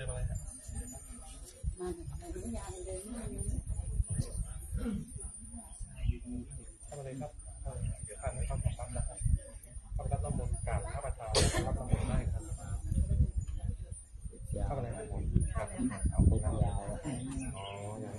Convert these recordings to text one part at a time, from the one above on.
เป็นอะไรครับมาถึงยายเลยทำอะไรครับเดี๋ยวท่านให้คำตอบนะครับคำรับน้ำมนต์กราบพระประธานรับน้ำมนต์ได้ครับทำอะไรครับเอาไปยาวอ๋อยัง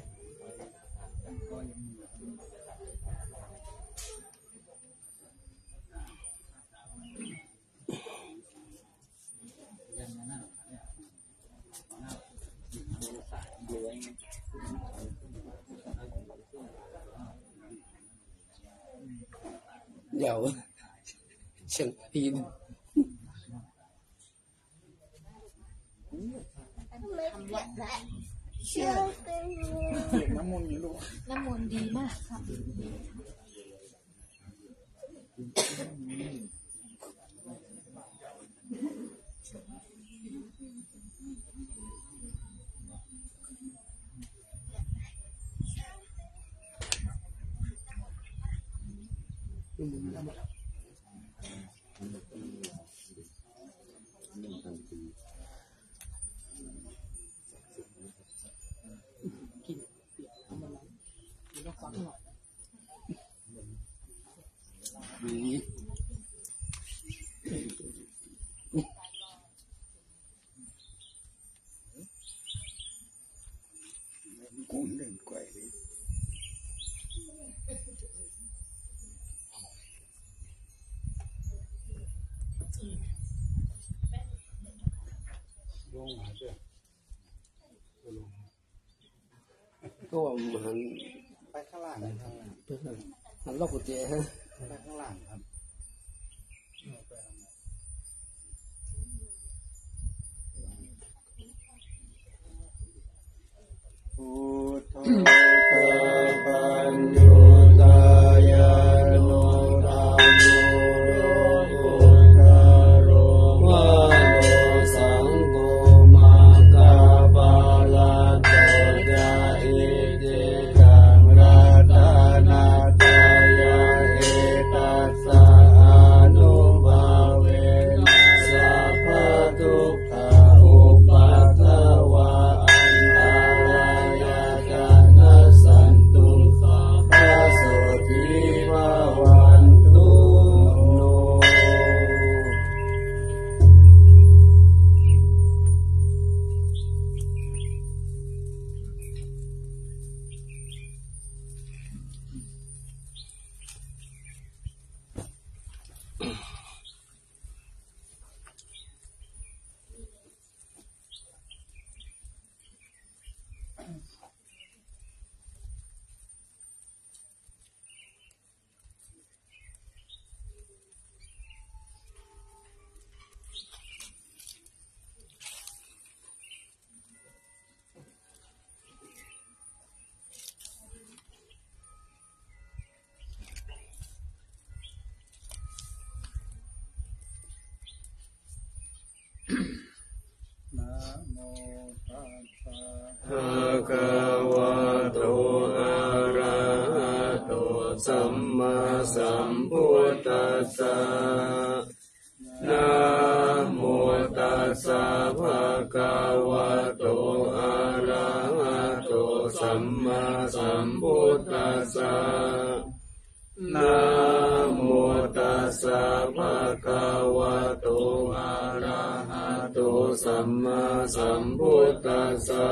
เดี๋ยวเชียงปีนน้ำมนต์อยู่ลูกน้ำมนต์ดีมากค่ะกุ้งเดินกล้วยเลยก็มันไปข้างล่างเลยครับมันล็อกกุญแจฮะไปข้างล่างครับพุทโธปัญโยตายาโนราโนโยตโรวะโนสังโฆมาคาปาลาโตยะเอเจตังรัตนาตายาเอตัสสะอานุภาเวนะสัพพทุกขาอุปัฏฐวะอันตรายาจะนัสสันตุสัพพะโสทิภวันตุโนนะโมตัสสะภะคะวะโตอะระหะโตสัมมาสัมพุทธัสสะนะโมตัสสะภะคะวะโตอะระหะโตสัมมาสัมพุทธัสสะนะโมตัสสะภะคะวะโตอะระหะโตสัมมาสัมพุทธัสสะ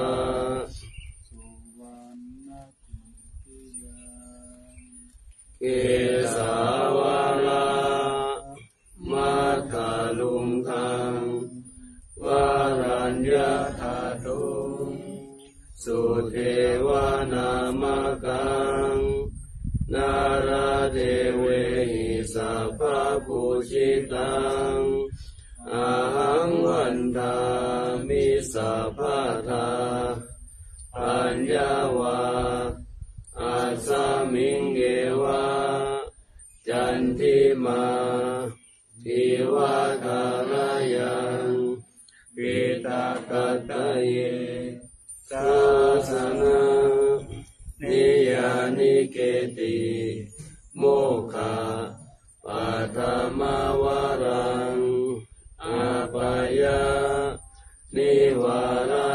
เกสาวาระมัทธาลุงคังวารัญญาธาตุสุเทวานามกังนาราเทเวหิสัพพปุชิตังอาหังวันทามิสัพพทาปัญญาวาอาสามิงเกวะจันทิมาทิวาทารยังปิตากัตเยสาสนานิยานิเกติโมฆะปัฏมาวารังอาปายานิวารา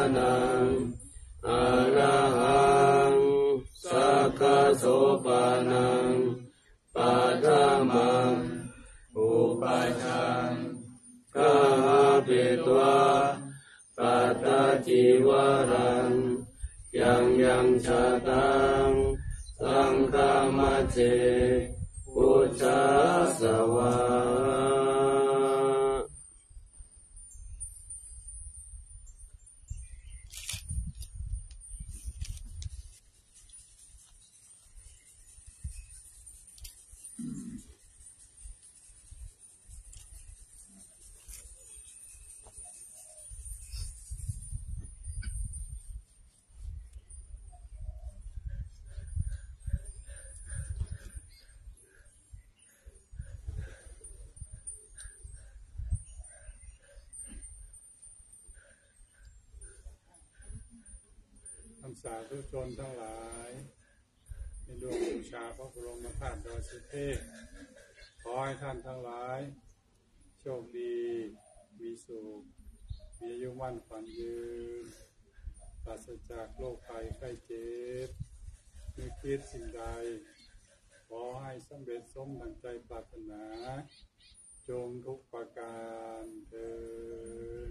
ปิตวาปัตตจิวรังยังชะตังสังฆามัจเจพุทธัสสวะสาธุชนทั้งหลายในดวงบูชาพระบรมธาตุดอยสุเทพขอให้ท่านทั้งหลายโชคดีมีสุขมีอายุมั่นขวัญยืนปราศจากโรคภัยไข้เจ็บไม่คิดสิ่งใดขอให้สำเร็จสมดังใจปรารถนาจงทุกประการเถิด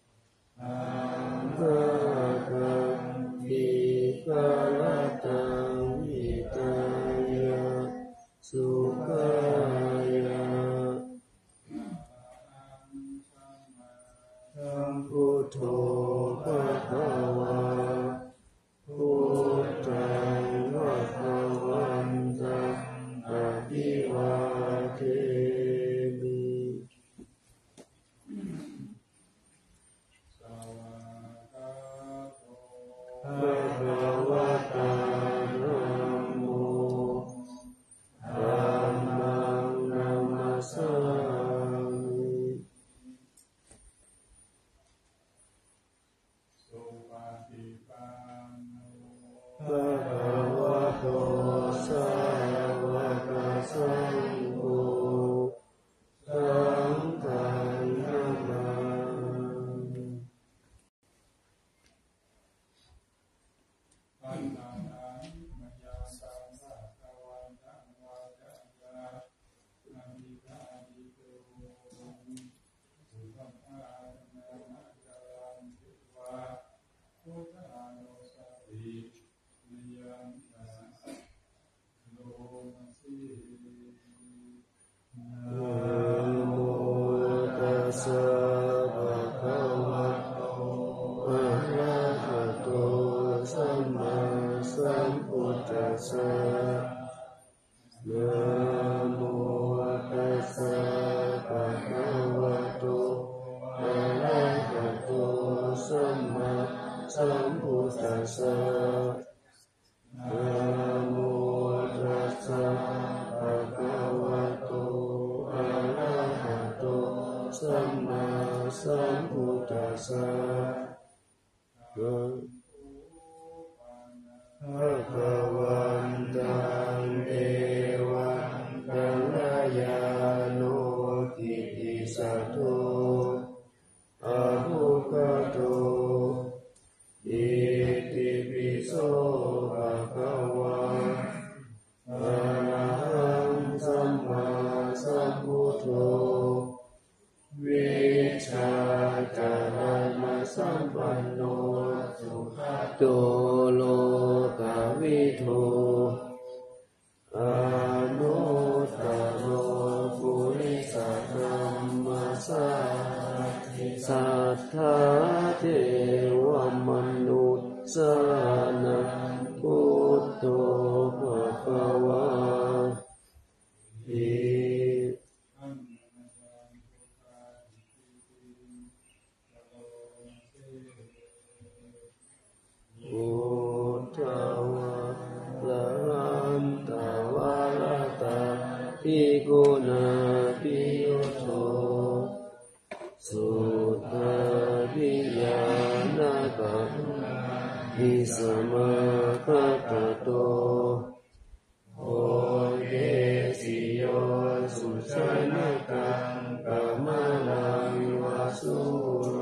กะปิกะละตังภะคะวาพุทธังภะคะวันตังอะภิวาเทมิภะคะวะตานะโมธัมมังนัมมัสสามิสุปฏิปันโนภะคะวะโตสาวกสังโฆสังฆังนะมามิอันนานังมยาสัมภะคะวันตังวาจาจานามิกาดิโตสุภัมภะนานะจารันติวาพุทธานุสตินิยังตาโลมัสสินะโมตัสสะภะคะวะโตอะระหะโตสัมมาสัมพุทธัสสะนะโมตัสสะภะคะวะโตอะระหะโตสัมมาสัมพุทธัสสะนะโมตัสสะภะคะวะโตอะระหะโตสัมมาสัมพุทธัสสะภะคะวันตังเอวังกัลยาโนทิติสัตโตอะหุคโตอิติปิโสภะคะวะอะระหังสัมมาสัมพุทโธวิชาจารณสัมปันโนสุขโตโลกวิทูอนุตตโรปุริสธัมมัสสาธิสัทธาเทวมนุษย์สานังพุทโธภะคะวาอิพุทธวะละหันตวะละตาภิกขุนาภิโยโตสุตตะวิญาณกัปปิสมาคัตโตโอเกสิโยสุชนะกังกัมมะลังวะสุโร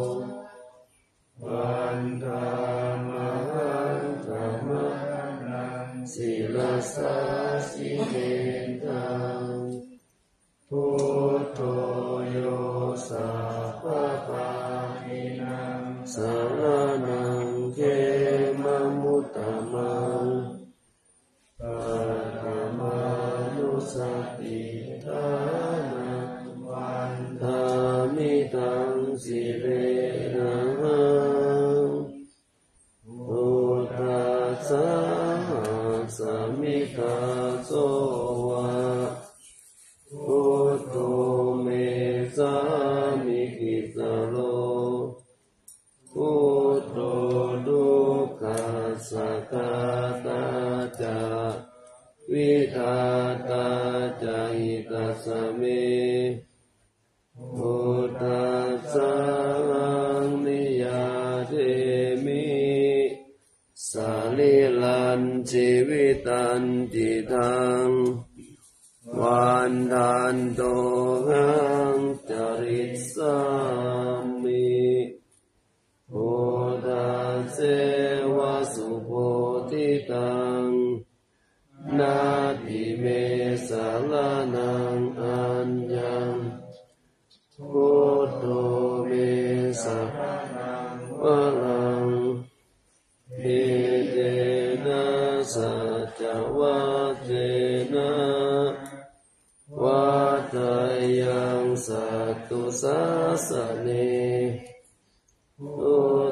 วันธามหันธรรมนังศิลสัสสิเมตังพุทโธโยสัพพะปาปินังสรณังเขมะมุตตมังปัฏฐามานุสติทานังวันธามิตังสิเรนะหังพุทธัสสะสมิทาโสวะพุทโธเมสามิกิสโลพุทโธดุขัสสะกาตาจาวิทาตาจาหิตัสสะเมพุทธัสสะนิยาเทมิสาลิลันชีวิตันติทังวันทันโตหังจริตสามิโพธัสเสวะสุโพธิตังนาทิเมสารนังอัญญังพุทโธเมสัพพะลังเอเตนะสัจวัตเตนะวัฏยังสัตตุสัสสะเนพุ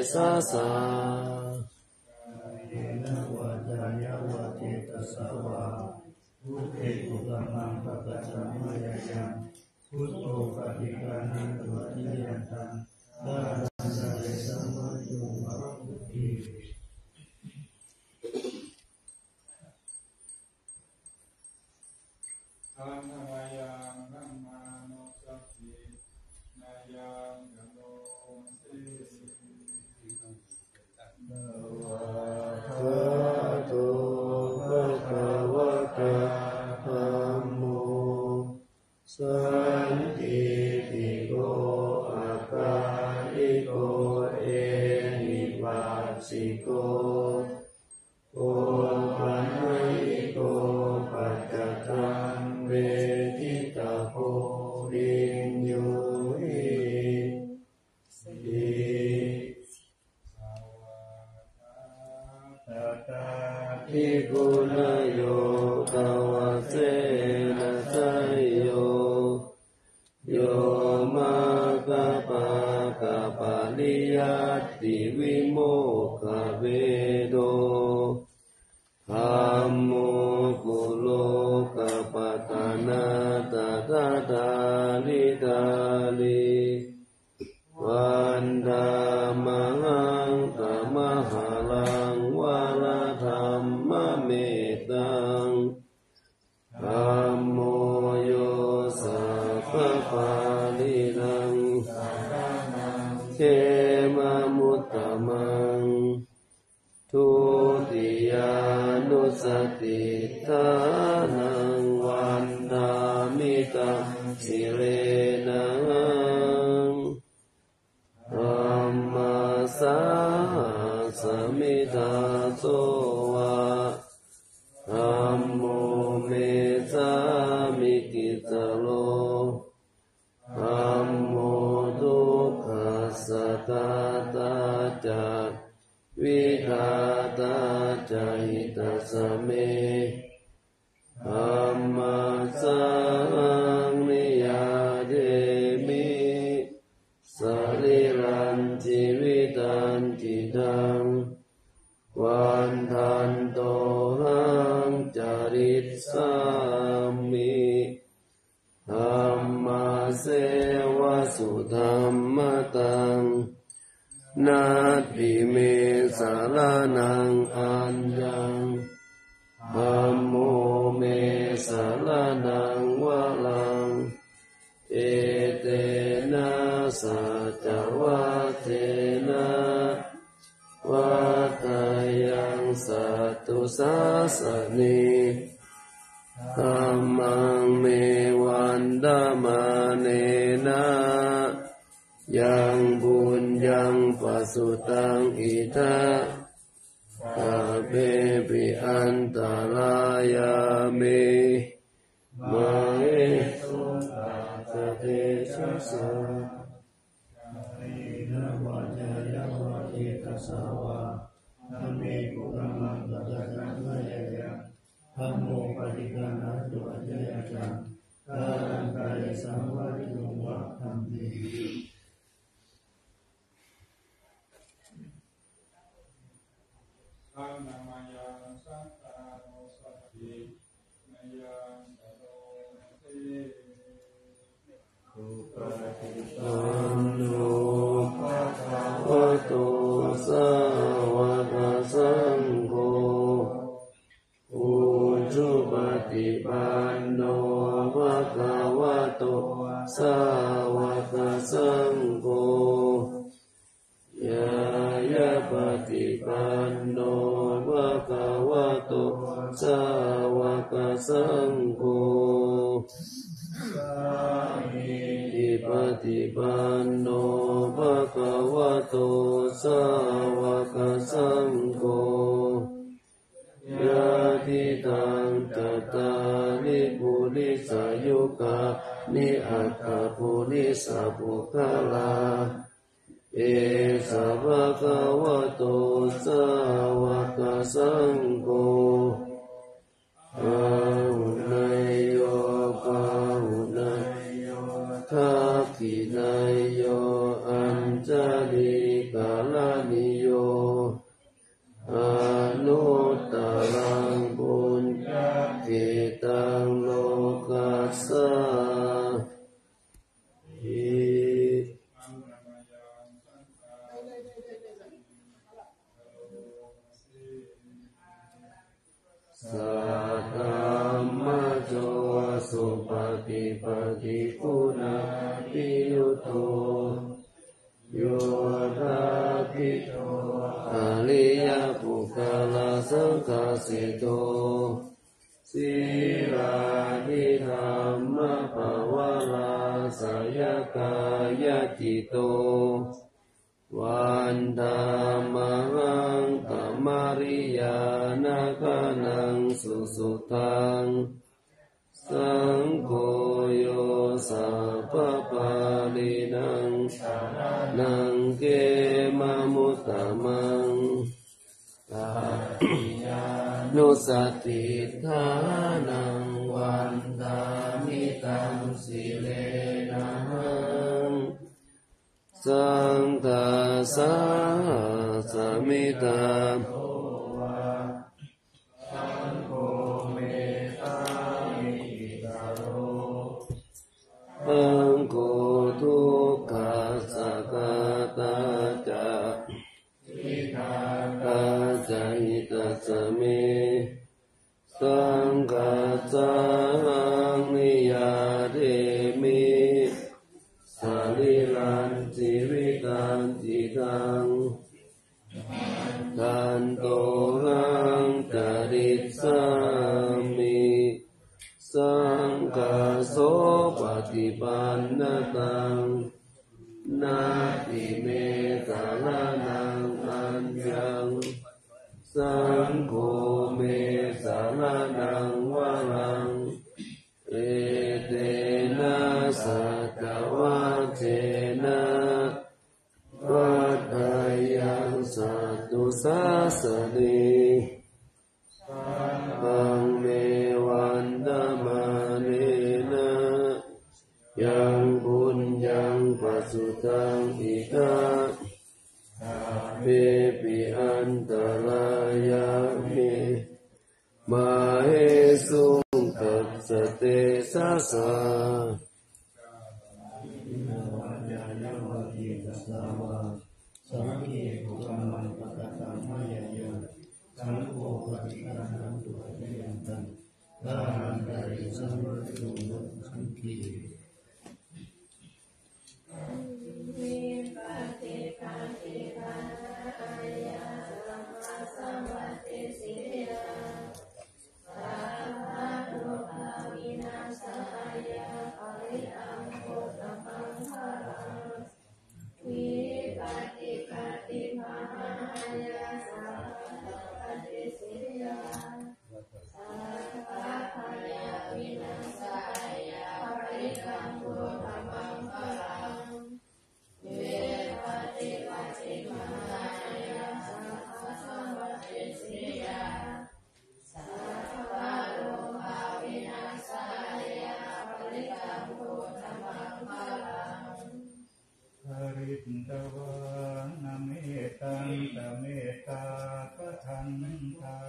สาสาพุทโธปฏิกานังตัวที่ยันตังตาสัจสัมมาโยมะพุทธิอันธรรมยังนัมมาโนสัพพินายังกัมโนสินะวะภะโตภะคะวะตาธัมโมสันติติโกอะกาลิโกเอหิปัสสิโกโอปัญญิโกปัจจตังเวทิตาโพริญโยหิทิกุณโยกวะเสนะไสโยโยมาคปะกะปะริยัตติวิโมกขเวโดธัมโมกุโลกปัฏฐานาตถาทาลิทาลิวันธามังธรรมหาลังวาลธรรมเมตังธัมโมโยสัพพะปาลินังเขมะมุตตมังทุติยานุสติทานังวันดามิตังสิเรนังธัมมาสาสมิทาโสวะธัมโมเมสามิกิตโลธัมโมทุกขัสสะตาตาจักวิทาตาจาหิตาสเมธัมมาสังนิยาเดมิสรีรันจิวิตันติดังวันทันโตหังจาริสสามิธัมมาเสวะสุธัมมตังนาทิเมสารนังอัญญังธัมโมเมสารนังวะลังเอเตนะสัจวัตเถนะวัตยังสัตตุสาสนิธัมมังเมวันดามเนนะยังบุญยังปัสสุตังอิทะตาเปปิอันตรายามิมาเอตุตัสเตชัสสะอินะวัจยังวัจิตัสสะวะธัมเมกุกัมมังปัจจตังมะยะยังธัมโมปฏิกานันตุอัจยะจังกาลังกายสัมวัติโยวะธัมมิอันธรรมยังสัตตาโนสัพพินายังกัมโนสิสุปฏิปันโนภะคะวะโตสาวกสังโฆอุชุปฏิปันโนภะคะวะโตสาวกสังโฆยายะปฏิปันโนภะคะวะโตสาวกสังโฆสามิจิปฏิปันโนภะคะวะโตสาวกสังโฆยะทิตังจัตตาริปุริสายุกะนิอัตถปุริสปุคลาเอสะภะคะวะโตสาวกสังโฆอาหุนายโยปาหุนายโยทักขินายโยอัญจลิกาลานิโตโยราภิโตอริยปุคคลสังฆสิโตสีรานิธรรมภาวลาสยกายจิโตวันธรรมังธรรมริยานาคานังสุสุตังสังโฆโยสัพพปาลินังนังเกมมุตตะมังนุสติทานังวันตามิตังสิเลนะหังสังฆาสาสมิตาอังโกทุกขาสักตาจะตาจหิตาสเมสังฆาสังนิยาเทมิสาลิลันจิวิตันจิตังทันโตหังจริตสามิสังฆาโสปฏิปันนตังนาติเมสารนังอัญญังสังโฆเมสารนังวะรังเอเตนะสัจวัจเจนะวัฏฏายังสัตตุสาสนิปังเมวันตมาเนนะยังบุญยังปัสสุตังอิทาเปปิอันตรายามิมาเหสุตัสสะเตสะสะสังฆีปุกามันปะกะตังมายายะสังโฆปฏิฆานังตุเตยันตังทานังไตสัมฤทธุสังฆีวิปัสสิปฏิภาณายะสัมมาสัมพุทธัสสิยาสัพพะโลกาวินาศายะปริอังโคตมังคารังวิปัสสิปฏิภาณายะสัมมาสัมพุทธัสสิยาสัพพะพยาวินาศายะปริอังโคตมังคารังวิปัสสิปฏิภาณายะสัมมาสัมพุทธัสสิยาสัพพะโลกาวินาศายะปริอังโคตมังคารังปริตตวานะเมตังตะเมตตาปะทันตา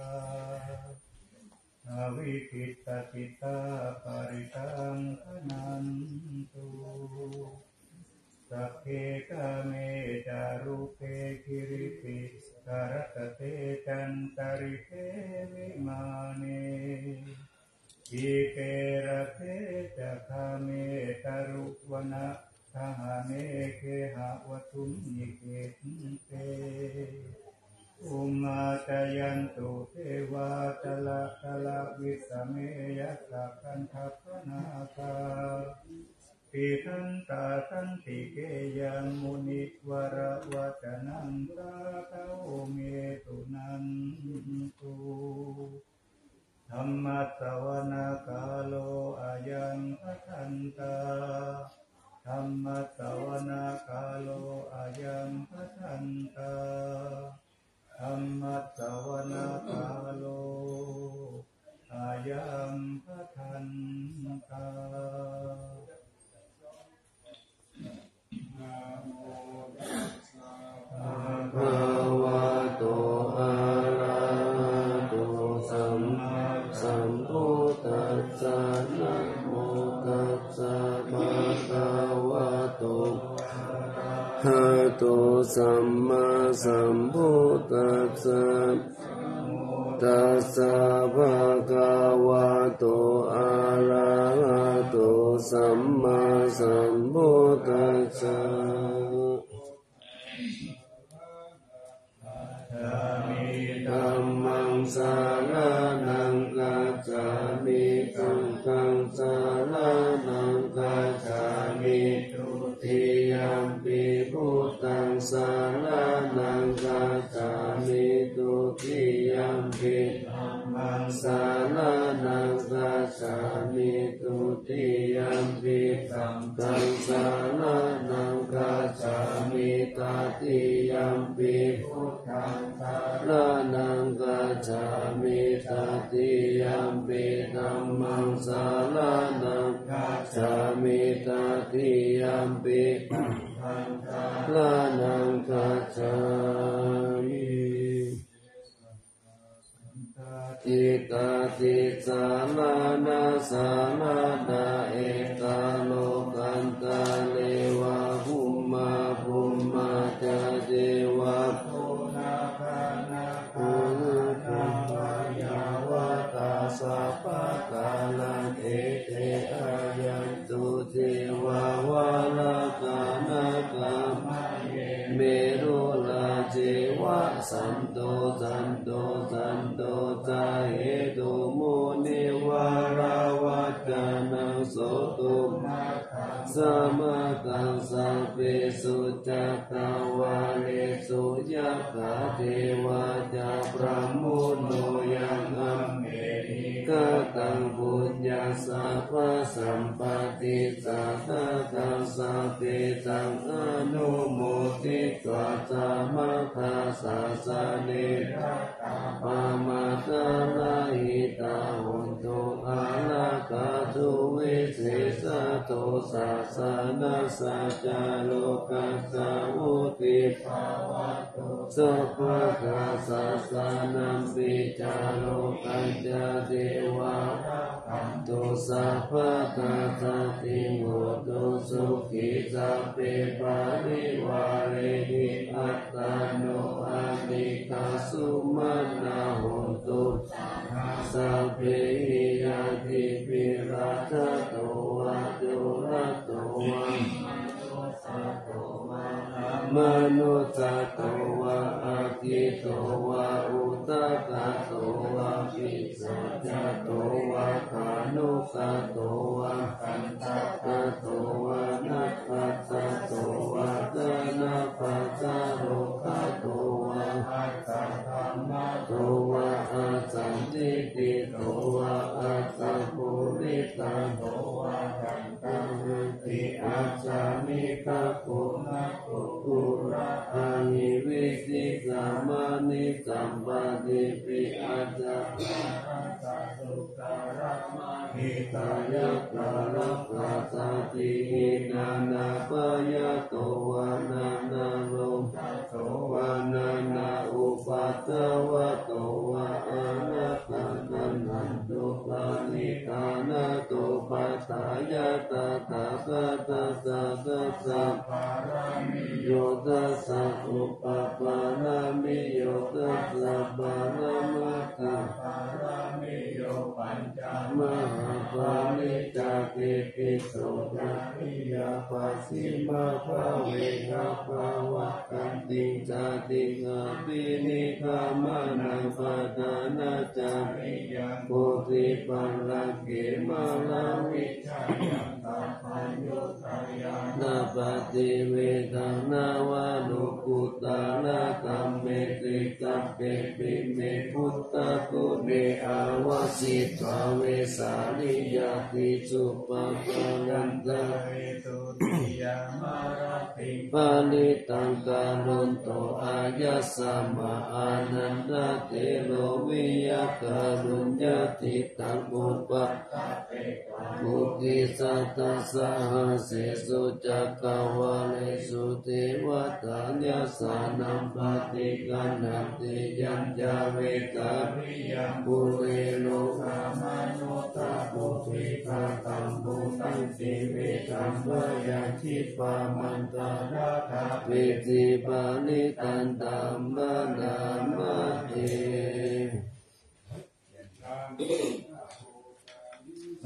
อาวิคิตติตาปริตังคนันตุสัพเพกะเมจารุเปกิริปิกรตเตจันตริเทวิมาเนอิเกระเทจะคาเมตารุวนะทหาเนเคหะวทุมนิเกเตอุมาจยันตุเทวาตละตละวิสเมยัสสะคันทัพนาคาปิทันตาทันติเกยังมุนิวระวจนังตาเตโอเมตุนันตุธรรมะสวนาคาโลอายังพัทันตาธรรมะสวนาคาโลอายังพัทันตาธรรมะสวนาคาโลอายังพัทันตานะโมตัสสะภะคะวะโตอะระหะโตสัมมาสัมพุทธัสสะนะโมตัสสะภะคะวะโตอะระหะโตสัมมาสัมพุทธัสสะตัสสะภะคะวะโตอะระหะโตสัมมาสัมพุทตัสสะธัมมังสารนังกัจฉามิสังฆังสารนังกัจฉามิทุติยัมปิพุทธังสารนังกัจฉามิทุติยัมปิธัมมังสารนังกัจฉามิทุติยัมปิสังฆังสารนังกัจฉามิตติยัมปิพุทธังสารนังกัจฉามิตติยัมปิธัมมังสารนังกัจฉามิตติยัมปิสังฆังสารนังกัจฉามิจิตตติสามานาสามานาเอกาโลกันตาเลวะภุมมาภุมมาจาเจวะโพนาภานาภานาภายาวะตาสัพพะกาลังเอเตอายันตุเทวาวาลากานาคามเมรุลาเจวะสันโตสันโตสันโตจาเหตุโมนิวาราวะจานังโสตุมาสัมมากังสัพเพสุจักขวาเลสุยักขะเทวาจาพระมุโนยังอัมเมหิกตังปุญญาสัพพะสัมปติสัทธะตังสัพเพตังอนุโมทิตวะสามัคคะสะสะเนปามาตาลาหิตาหุนตุอาลาคาตุวิเศษโตสัสสะนัสสะจาโลกัสสะอุติภาวะโตสัพพะกาสัสสะนัมปิจาโลกัญจเทวะอันตุสัพพะตาสัตติโหตุสุขิสัพเพปะริวาเรหิอัตตาโนอาติกาสุมานาโหตุสัพเพหิยาติปิราชโตวะจุรโตวะมนุสโตวะอาทิโตวะอุตตะโตวะปิสัจจโตวะคานุสโตวะคันตะโตวะนัคขะโตวะจนะปัสสะโรคะโตวะอัตตะธัมมะโตวะอาสันติติโตวะอัตตะปุริตะโตวะคันตะติอัจฉามิกะปุนะปุระอาหิวิสิกามานิสัมปติปิอัจฉาสุการะมาหิตายะกาลักขาสติหินานาปยะโตวานานาโลโตวานานาอุปัตตวะโตวะอานัตตันนันตุปานิธานาโตปัฏฐายะตถาคตสัพพะปารามิโยตัสสะอุปปารามิโยตัสสะปารามัคคะปารามิโยปัญจมหาปาณิจติปิโสภะริยาปัสสิมาภาเวนะภาวะกันติจติงาปินิกามานังปะทานาจามิยังโพธิปัลลเกมาลาวิชายังตัพพัญญุตายานาปฏิเวทนาวานุกุตานาคัมเมติกัปเปปิเมพุตตะกุเนอาวาสิตาเวสาลิยาติสุปะปะลันตะเวตุติยามารติปานิตังการุณโตอายัสสะมาอานันตเตโลวิยะการุญญาติตังอุปะมุขิสัตตะสหเสสุจักขวาเลสุเทวตายัสสะนัมปฏิกันนันติยัญจาเวกาภิยังปุเรโลกามโนตาปุถิกาตัมปุตังติเวตัมเบยังชิปามันตาราคาเวทิปานิตันตัมมนามะเทสั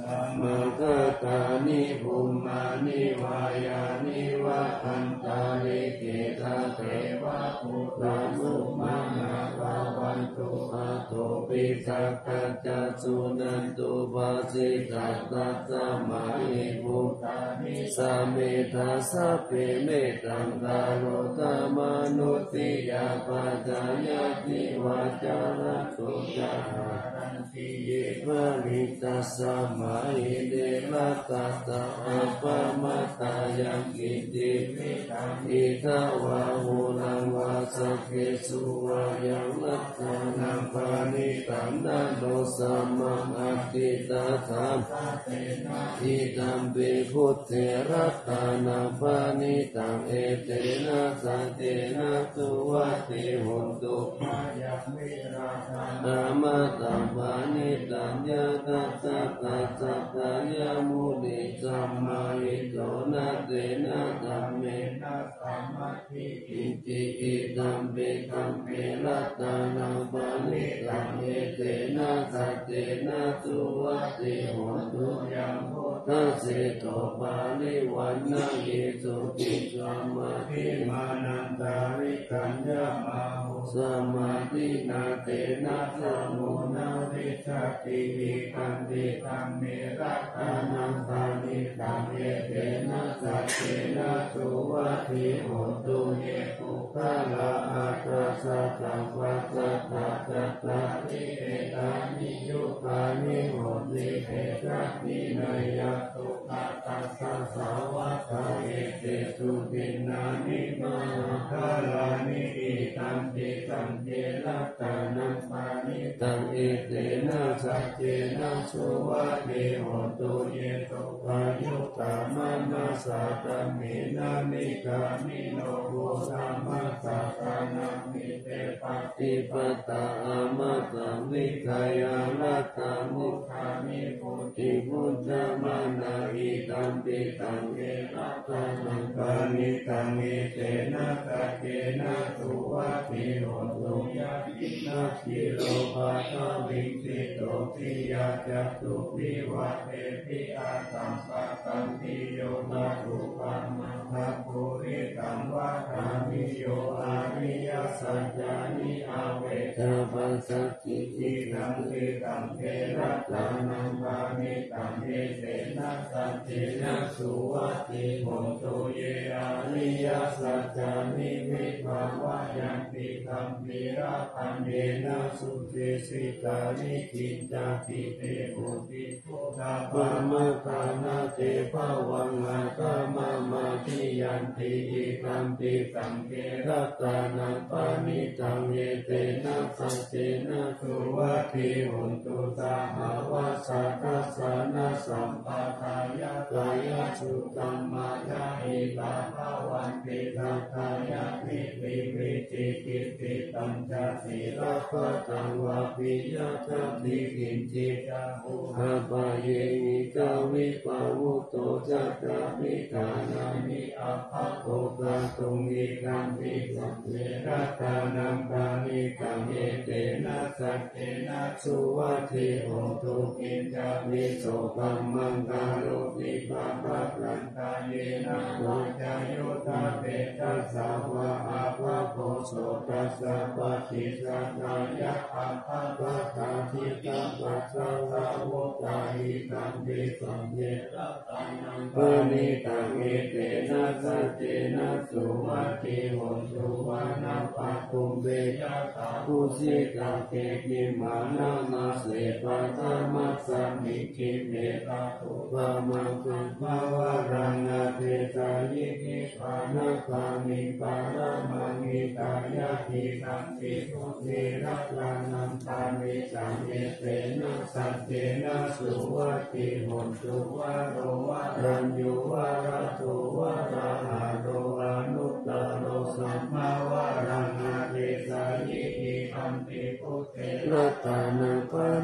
มังคตานิภูมานิวายานิวะอันตาลิเกตาเทวะปุตตะมุมานาภาวันตุอาโตปิสักขะจัสสุนันตุภาสิตัสสะสมาหิภูตานิสัมเมธาสัพเพเมตังกาโรตมนุติยาปัจจายติวาจาระตุจารันติเยภริตัสสะมาหิเดละตัสสะอัปปมัตตายังกิติมิตังอิทาวะหูลังวาสเกสุวายังลัตตานังปานิตังนันโดสัมมังอัตติตาธรรมอิตัมปิพุทเถรัตตานังปานิตังเอเตนะสันเตนะตุวัติหุนตุมายังวิราคันนามาตัมปานิตังยะตัสสะตัสสะกายมุนิสัมมาหิโตนะเตนะธัมเมนะสัมมาทิอิติอิตัมปิตัมปิรัตตานังปานิตังเอเตนะสัจเจนะสุวัตติโหตุยังโหตัสสิโตปาลิวันนะเยสุติสัมมาทิมานันตาริกัญญามาหุสมาธินาเตนะสมุนาวิชติวิคันติตังเมรัตานังปานิตังเอเตนะสัจเจนะสุวัตติโหตุเยปุคลาอัตตสัตตังวัตตะตัตตะทิเอตานิยุปานิโหติเอตัสมินายะตุปัตตัสสะสาวะกะเอเตสุตินานิมาคาลานิอิตัมปิตัมเจรัตตานังปานิตังเอเตนะสัจเจนะสุวัตติโหตุเยตุปายุตตามานาสาตเมนะนิกามิโนโภสัมมาสัตตานังมิเตปฏิปตาอามาตังวิทยาลัตตามุขามิปุติพุทธมานาอิตัมปิตังเอรัตตานังปานิตังเอเตนะสัจเจนะสุวัตติโหตุยะตินะกิโลภะทะวิสิโตปิยะจัตตุวิวัตเตปิอาตัมปะตัมปิโยนะตุปัมมังคะปุริตังวะทามิโยอาริยสัจจานิอาเวทปัสสติอิตังอิตังเทระตานังปานิตังเอเตนะสัจเจนะสุวัตติโหตุเยอาริยสัจจานิวิภาวะยันติธัมมิราคันเยนะสุเตสิตานิจิตตาปิเตอุติพุทธาปามะกานาเตภวังอาตมะมาทิยันติอิตัมปิตังเกรัตตานังปานิตังเยเตนะสัจเจนะสุวัตติโหตุสหาวาสัตตัสสะนะสัมปะทายะกายสุตัมมายะอิตาภวันติทัตถายะนิปิวิจิกิติตัมจะสีรัพตังวะปิยะทัพพิกินจิตาหุอาปะเยหิกาวิปาวุโตจัตตามิกานามิอัปปะโตกะตุงอิกัมปิสัมเวรัตตานังปานิตังเอเตนะสัจเจนะสุวัตติโหตุกินจามิโสกัมมังกาโลวิปะปะรันตาเยนะโวจายุตาเปตัสสะวะอาภะโพโสตัสสะปะทิสัตตายะอัปปะปะทาทิตาปัสสะสาวกาหิตัมปิสัมเยรัตตานังปานิตังเอเตนะสัจเจนะสุวัตติโหตุวานาปะตุมเบยะตาภูสิตาเกกิมานามาเสปะธรรมะสัมมิกิเมตาตุปะมังคุภาวะรังอาเทสายิกิปานาคามิปาระมังมิตายะทิตังติพุทธิรัตนานัมปานิตังเอเตนะสัจเจนะสุวัตติโหตุวะโรวะรัญญูวะระโตวะระหะโรอนุตตโรสัมมาวะรังอาเทสายิกิตังติพุทธิรัตนาปานิตัง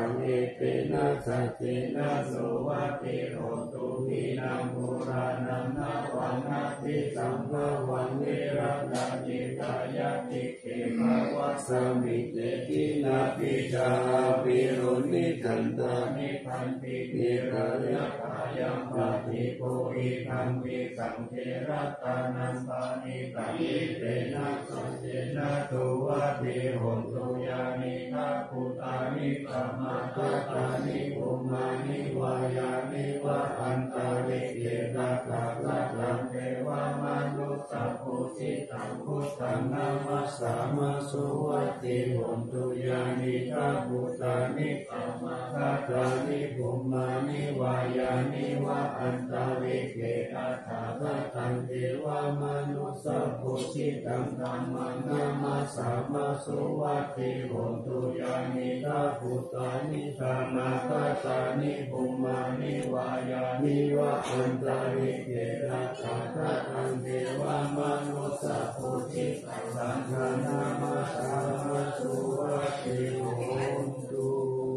งเอเตนะสัจเจนะโสวัติโหตุวินังปุรานังนาวังนาทิสังฆวังนิรันดานิกายติเขภาวะสมิเตตินาปิจาวิรุณิทันตานิพันตินิระยะกายังปฏิโภอิคังวิสังเทระตานันตานิตังอิเตนะสัจเจนะตุวัติโหตุยานิฆาภูตานิกัมมาตานิภูมานิวายานิวะอันตาริเกนะตาละลังเทวามนุสสะภูสิตังพุทธังนามัสสามาสุวัติโหตุยานิฆาภูตานิกัมมาตานิภูมานิวายานิวะอันตาริเกนะตาละลังเทวามนุสสะภูสิตังธัมมังนามัสสามาสุวัติโหตุยานิฆาภูตานิกัมมาตานิภูมานิวายานิวะอันตาริเกนะตาละลังเทวามนุสสะภูสิตังธัมมังนามัสสามาสุวัติโหตุ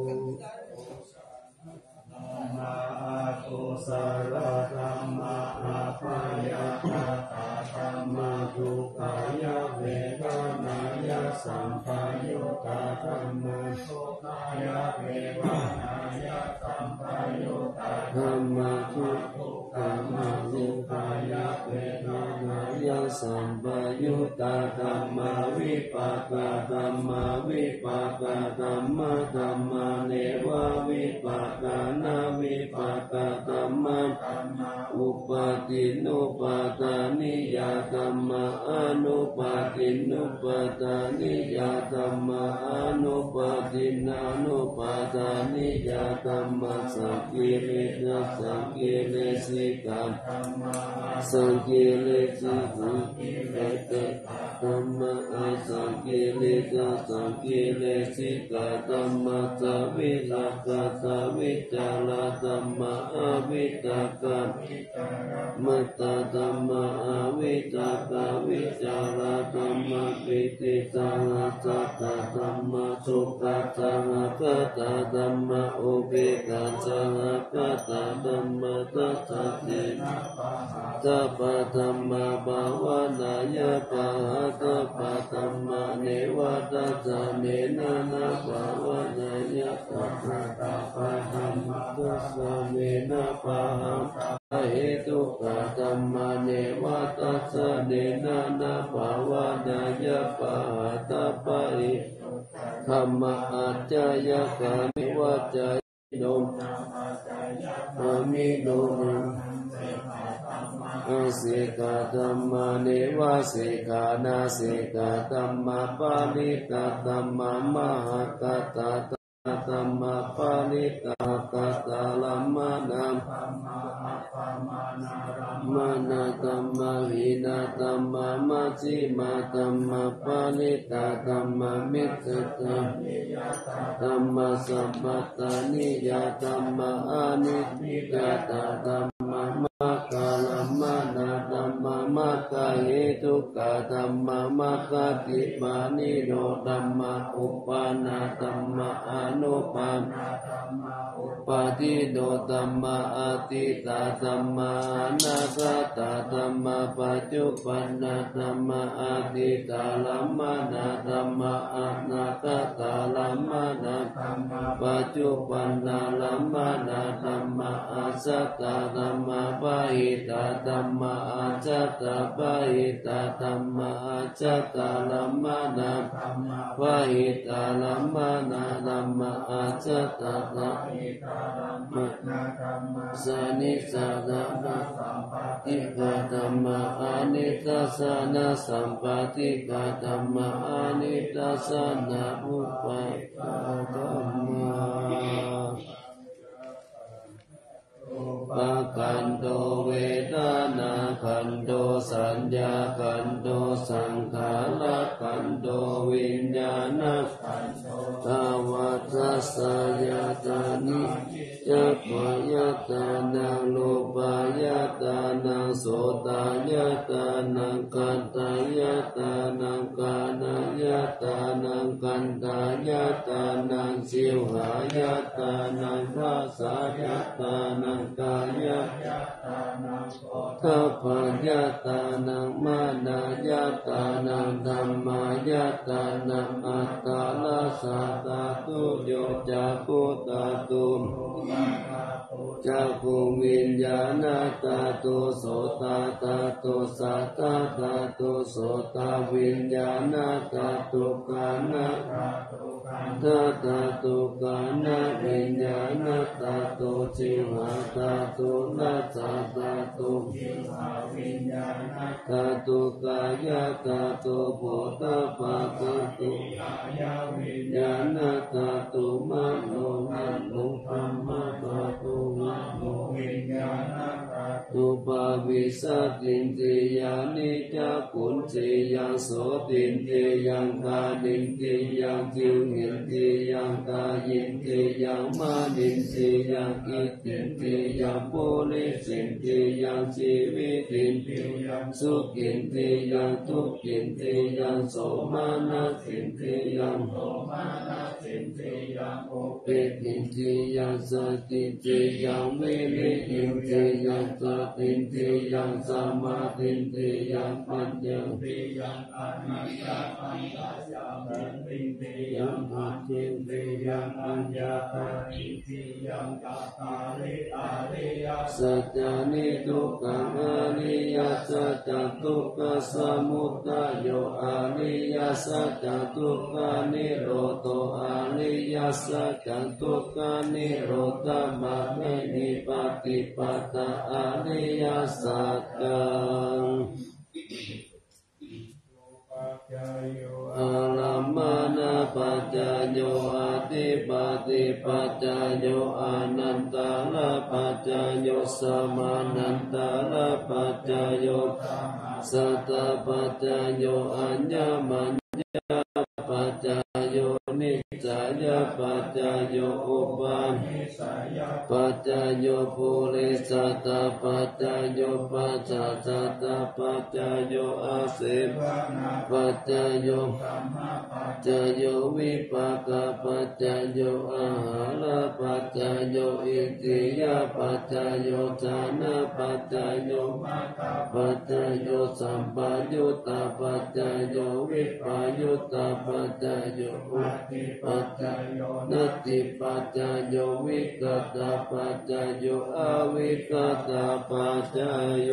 นาตุสารธัมมาอาภายาตาธัมมาทุกขายะเวทนายะสัมปยุตตาธัมมาทุกขายะเวทนายะสัมปยุตตาธัมมาทุกขมาทุกขายะเวทนายะสัมปยุตตาธัมมาวิปัสสนาธัมมาวิปัสสนาธัมมาธัมมาเนวะวิปัสสนาวิปัสสนาธัมมาอุปาทินุปาทานิยาธัมมาอนุปาทินุปาทานิยาธัมมาอนุปาทินานุปาทานิยาธัมมาสังกิรินะสังกิริสิกาสังกิริสิกุเอเตธัมมาอาสังกิริกาสังกิริสิกาธัมมาสวิรักาสวิจาราธัมมาอวิตากามัตตาธัมมาอวิตากาวิจาราธัมมาปิติตังสัตตะธัมมาสุขตังกัตตะธัมมาอุเบกขาสังกัตตะธัมมาตัสสะเจนะสัพพะธัมมาภาวนายะปะหะสัพพะธัมมาเนวะตัสสะเนนะนะภาวนายะสัพพะธัมมาตัสสะเนนะภะหังเหตุกะธัมมาเนวะตัสสะเนนะนะภาวนายะปะหะตัปปะหิธัมมาอัจจยกามิวัจจยโนอามิโนอาสิกาธัมมาเนวะสิกานาสิกาธัมมาปาลิกาธัมมามหากตาธัมมาปาลิกากตาลัมมานัมมานาธัมมาวินาธัมมามัจฉิมาธัมมาปาลิกาธัมมามิตรธัมมาสัมปัตตานิยาธัมมาอานิพิกาตาธัมมามัคคาลัมมานาธัมมามัคคาเหตุกะธัมมามัคคาติมานิโนธัมมาอุปานาธัมมาอนุปานาธัมมาอุปาทิโนธัมมาอาทิตาธัมมาอนาคตาธัมมาปัจจุปันนาธัมมาอาทิตาลัมมานาธัมมาอนาคตาลัมมานาธัมมาปัจจุปันนาลัมมานาธัมมาอาสัตตาธัมมาปะหิตาธัมมาอาจัตตาปะหิตาธัมมาอาจัตตาลัมมานาธัมมาปะหิตาลัมมานาธัมมาอาจัตตาปะหิตาลัมมานาธัมมาสนิสัตตาสัมปติกาธัมมาอานิตัสสะนะสัมปติกาธัมมาอานิตัสสะนะอุปาทาธัมมาปะกันโตเวทนาขันโตสัญญาขันโตสังขารขันโตวิญญาณขันโตตวัฏสะยตานิจจักขายตานังรูปายตานังโสตายตานังคันตายตานังกานายตานังกันตายตานังสิวหายตานังวาสายตานังกายตานังทัพพยตานังมานายตานังธัมมายตานังอัตตาลาสาตาตุโยจักขุตาตุจักขุวิญญาณตาตุโสตตาตุสัตตตาตุโสตวิญญาณตาตุกานะตาตาตุกานะวิญญาณตาตุจิวหาตาตุนัสสะตาตุตาตุกายตาตุโภตปะตาตุวิญญาณตาตุมโนนันตุธัมมะตาตุมโนวิญญาณตาตุปะวิสัตตินติยานิจักขุนติยังโสตินติยังกานินติยังจิวหินติยังกายินติยังมานินติยังอิตินติยังปุริสินติยังชีวิตินติยังสุขินติยังทุกขินติยังโสมานัสสินติยังโสมานัสสินติยังโอเปตินติยังสตินติยังวิริยินติยังสตินติยังสมาธินติยังปัญญาติยังอนัตตาปัญญาตินติยังอาทินติยังอัญญาตินติยังตาตาลิอาริยสัจจานิทุกขังอริยสัจจทุกขสมุทัยโยอริยสัจจทุกขานิโรธอริยสัจจทุกขานิโรธมรรคนิปติปตาอริยสัจจังอารัมมานาปัจจโยอาติปติปัจจโยอานันตาลปัจจโยสมานันตาลปัจจโยสัตตปัจจโยอัญญมัญญปัจจโยนิสัยปัจจโยอุปาณิสัยปัจจโยปุริสัตตปัจจโยปัจจสัตตปัจจโยอาเสวนาปัจจโยธัมมปัจจโยวิปากปัจจโยอาหารปัจจโยอินทรียปัจจโยฌานปัจจโยมัตตปัจจโยสัมปยุตตปัจจโยวิปยุตตปัจจโยอุติปัจจโยนัตติปัจจโยวิกตปัจจโยอวิกตปัจจโย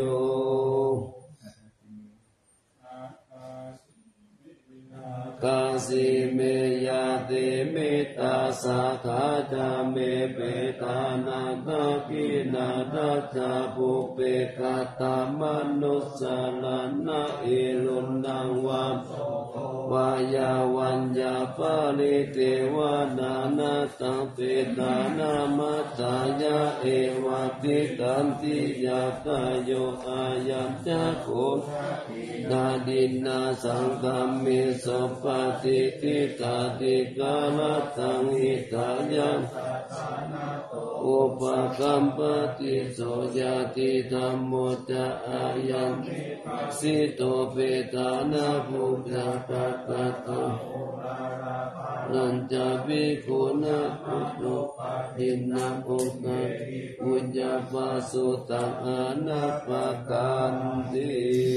กาสิเมยาติเมตาสาขาจาเมเปตานาคากินาทัจจาปุเปกาตามนุสสานานะเอลุนังวันวายาวัญญาปาลิเทวนานาตังเปตานามัตตายาเอวติตันติยาตาโยอายัญจโกดาดินาสังฆมิสัพพติทิตาติกาลตังหิตายังอุปกัมปติโสยติธัมโมจะอายังสิโตเปตานาภูชาตัตตะรัญจวิกุณะปุตโตหินะอุตะอุญญาปสุตังอนัปปะกันติ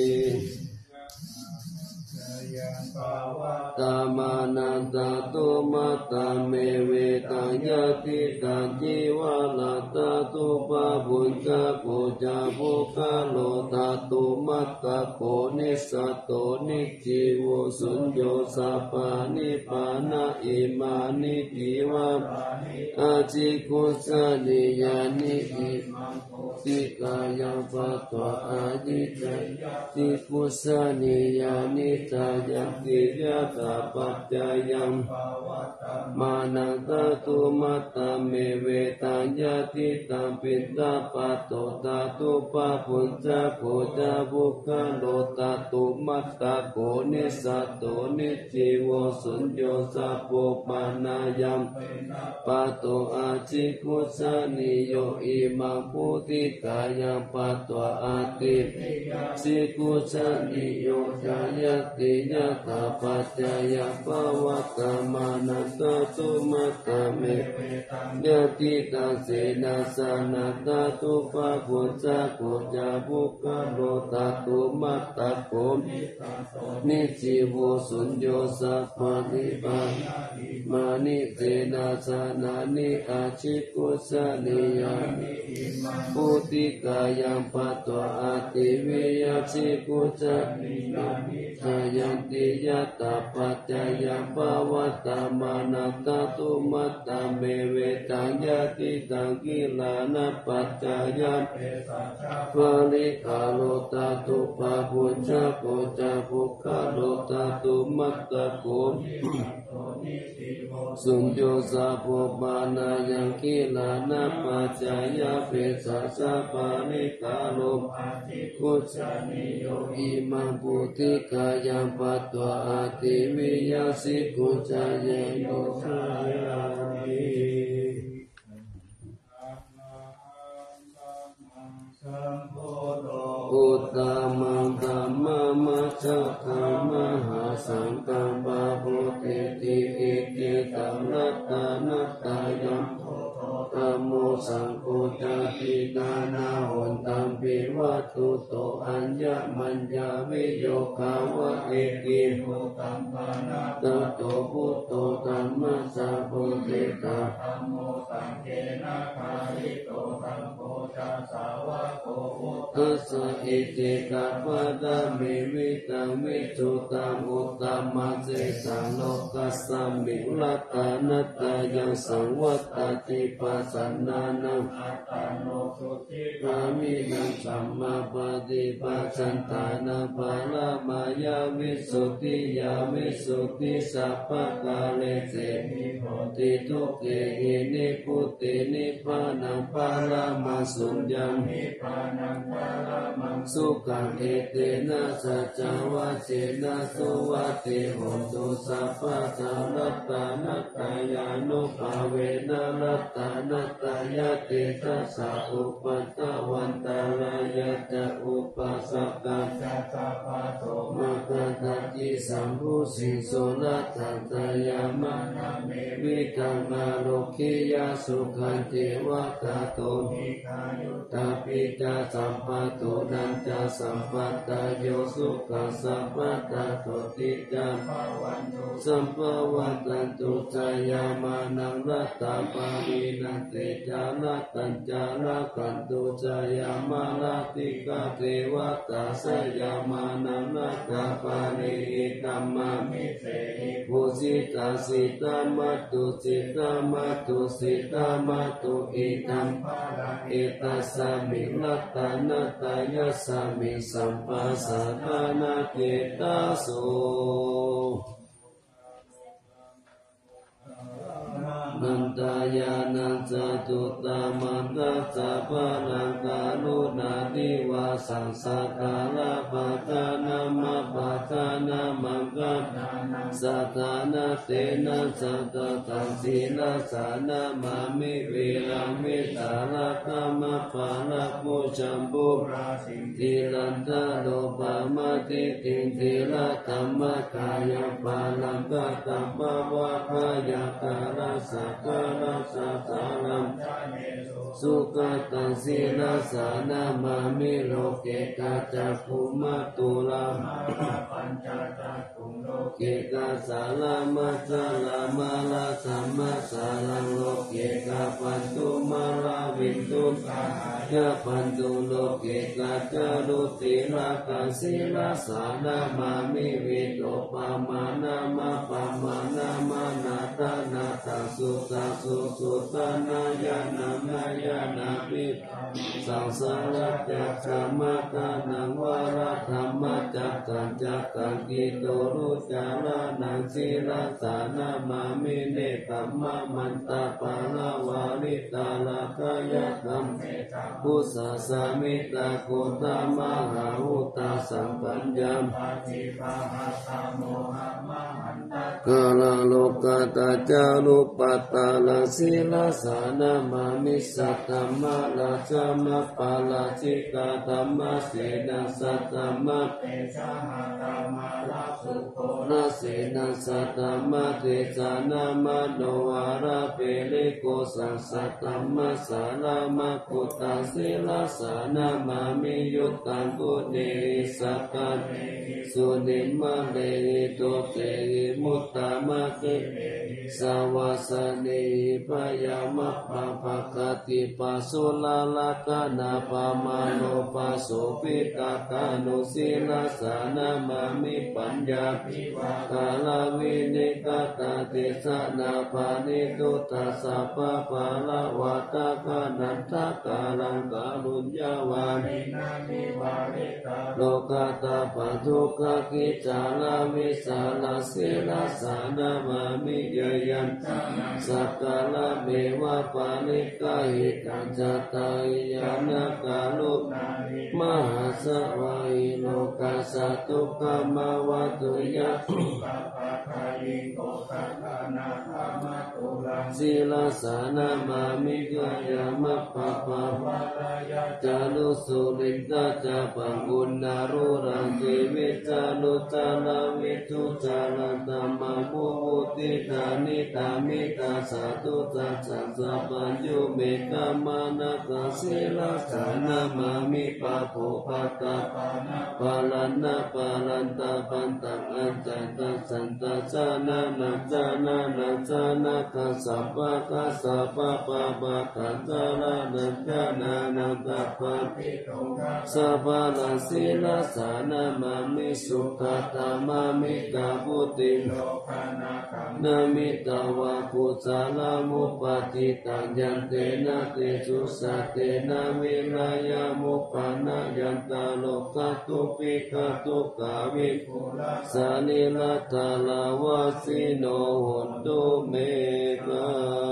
ตามานันตาตุมัตตาเมเวตังยติตังจีวาลาตาตุปะบุญจโกจาภุคาโลตาตุมัตตาโกนิสัตโตนิจิโวสุญโยสัพพานิปานะอิมานิจิวะอาจิกุสะนิยานิอิมังโกติกายังปัตตวอานิจจติปุสานิยานิจายังติยะตาปัจจายังมานังตาตุมัตตาเมเวตัญญาติตังปิตาปัตโตตาตุปะปุญจโคจาบุคคโลตาตุมัตตาโกนิสัตโตนิจิโวสุญโยสัพโพปานายัมปัตโตอาจิกุสานิโยอิมังพุติกายังปัตโตอาติสิกุสานิโยจายติยะตาปัจจายปวัตตมานัสตุมัตตเมยติตังเสนาสนะตาตุปะปุจจโกจาบุคคโลตาตุมัตตโกนิจิโวสุญโยสัพพะนิบามานิเสนาสนะนิอาชิกุสานิยาปุติกายังปัตตวอาติวิยาชิกุสานิยาทายันติยะตาปัจจายปวัตตมานัตตตุมัตตเมเวตัญญาติตังกิลานะปัจจายภริกาโลตาตุปะปุญจโกจาภุคโลตาตุมัตตโกสุญโยสัพโพปานายังกิลานะปัจจายเปสัสสะปาริกาโลกุจานิโยอิมังปุติกายังปัตตวอาติวิยาสิกุจายโยสายามิอุตตมังธัมมัมมัจจะธัมมหาสังฆังบาหุติติอิติตังนัตตานัตตายัมธัมโมสังโฆจาติตานาหุนตัมปิวัตถุโตอัญญมัญญาวิโยคาวะเอกิโหตัมปานาตโตพุทโตธัมมัสสะโพธิตาธัมโมสังเฆนะคาริโตธัมโมจัสสาวะโกอุตตสะอิติกาปะดามิวิตังวิจุตังอุตตมัสสิสังโลกัสสมิลัตตานัตตายังสังวัตติปัสสนานังอัตตโนสุติกามินังสัมมาปฏิปัสสันตานังภาลามายาวิสุทธิยาวิสุทธิสัพพะกาเลเสนิโหติทุกเกหินิพุตตินิพพานังภาลามาสุญญังนิพพานังภาลามังสุขังเอเตนะสัจจวะเจนะสุวัติโหตุสัพพะสารัตตานัตตายานุภาเวนะรัตตานัตตายะเตทัสสะอุปัฏฐวันตารายะจะอุปัสสะกัจจสัพพะโสมะกตัจจิสัมภูสิโสนัตถัตายามะนะเมวิกังนาโลกิยาสุขันติวะกาโตมิกายุตาปิจาสัมปัตโตนันจาสัมปัตตาโยสุขัสสัมปัตตาโตติจาภวันตุสัมภวัตันตุจายามานังรัตตาปารินันเตจารัตตัญจาระกันตุจายามาลาติกาเทวตาสยามานังรัตตาปาริธัมมามิเตหิภูสิตาสิตามัตตุสิตามัตตุสิตามัตตุอิทัมภารังเอตัสสะมิลัตตานัตตายะสามิสัมปัสสะนานาเกตัสโสนันตายานันจตุตามันตัสสะปะนังกาลุนาดิวาสังสักการะปะทานามาปะทานามังกัปสัทธานาเตนะสัตตังสีนาสานามามิวิรามิตาระธรรมปาระมุจัมบุราสิทิลันทะโลปามาติติงทิละธรรมกายปาลังกตัมปะวะพยาการะสักการะสัสสารังสุขตังสีนาสานามามิโลเกกาจักขุมัตตุลาปัญจจักขุโลเกกาสาลามัสสาลามาลาสัมมาสาลังโลเกกาปันตุมาลาวินตุนุยะปันตุโลกิกัจจารุติราคังศีลสานามามิวิโตปามานามาปามานามานาตานาตังสุตาสุสุตานายานามาญานาปิสังสารจักขมะกานังวาระธรรมจักขังกิโตรุจารานังศีลสานามามิเนตัมมะมันตาปาลาวาริตาลากายกัมพุสสะสามิตาโกตามหาหุตาสัมปัญญามกาลโลกาตาจารุปัตตาลศีลสานามามิสัตตมะลาจามะปาลาจิกาธรรมะเสนาสัตตมะเตชะหะธรรมะลาสุโคนาเสนาสัตตมะเตชะนามะโนวาระเปริโกสังสัตตมะสารามะกุตตังศีลสานามามิยุตตังกุเดสักขันสุนิมะเลโตเตมุตตามะเกสาวาสเนปยามะปะภะกติปัสสุลาลกานาปะมาโนปัสสุปิตากานุศีลสานามามิปัญญาภิวากาลวินิกตาเตสะนาปานิตุตัสสะปะปะละวะตะกานันทะกาลังกาลุญญาวานินามิวาริตาโลกาตาปะทุกขกิจาลามิสาลาศีลสานามามิเยยันสักกาลเมวะปานิกาหิตัญจตายานากาลุมหาสวายโลกัสสะทุกขมาวะตุยะศีลสานามามิกายามะปะปะวะรายะจารุสุริตาจาปังกุณารุรังจิวิจารุจาลาวิทุจารันตมะมุมุติตานิตามิตาสาธุจัสสะปัญญูเมตตามานะกะศีลสานามามิปะโภปัตตะปาลันนะปาลันตะปันตังอันจันตสันตจานานัจานานัจานะกัสสะปะกัสสะปะปะปะกัจจานานัจานานัตตะปะปิโตสัพพะลศีลสานามามิสุขตามามิกาพุติโลกานาคัมนามิตาวะปุจาลามุปติตังยันเตนะเตสุสัตเตนะวิรายามุปานะยันตาโลกตุปิกตุกาวิปุระสานิลัตตาลาวาสิโนโหตุเมกะ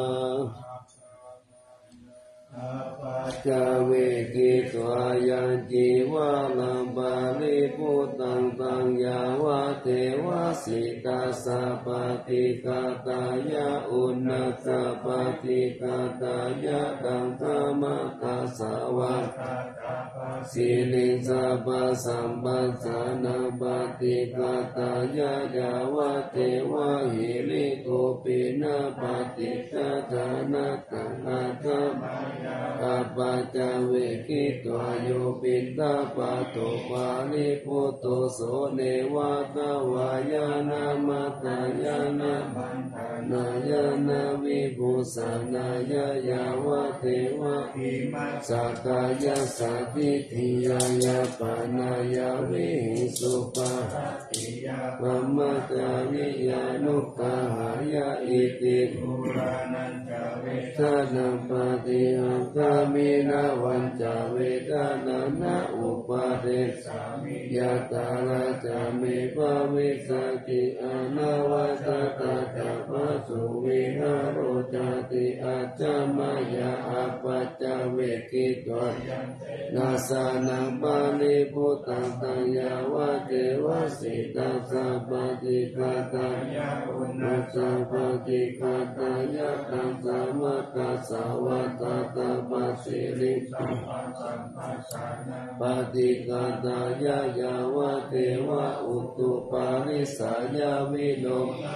จาเวกิตวายังจีวาลังบาลิปุตังตังยาวะเทวะสิตาสะปฏิกาตายะอุณนัสสะปฏิกาตายะตังธรรมกัสสะวะสิลิสะปะสัมปัสสะนะปฏิกาตายะยาวะเทวะหิริโกปินะปฏิกาตานะตังอาคัมอาปัจจเวกิตวโยปิตาปะโตปาลิปุตโตโสเนวะตวายานามัตตายานานายานาวิภูสานายายาวะเทวะอิมัสสกายาสัตติทิยายาปานายาวิหิสุปะติยาปัมมะจาริยานุปะหายาอิติปุรานัญจเวทนาปฏิหังคามินาวันจาเวทนานะอุปาเดสามิยาตาลาจามิภาวิสติอนาวาตตาตาปัสสุวิหารโรจติอาจามายาอาปัจจเวกิตวนาสานังปาลิปุตตังตังยาวะเทวะสิตาสัพพิกาตายะอุณนัสสะปฏิกาตายะตังสามะกัสสะวะตาตาปัสสิริสัมปัสสะนะปฏิกาตายะยาวะเทวะอุตุปาริสายาวิโล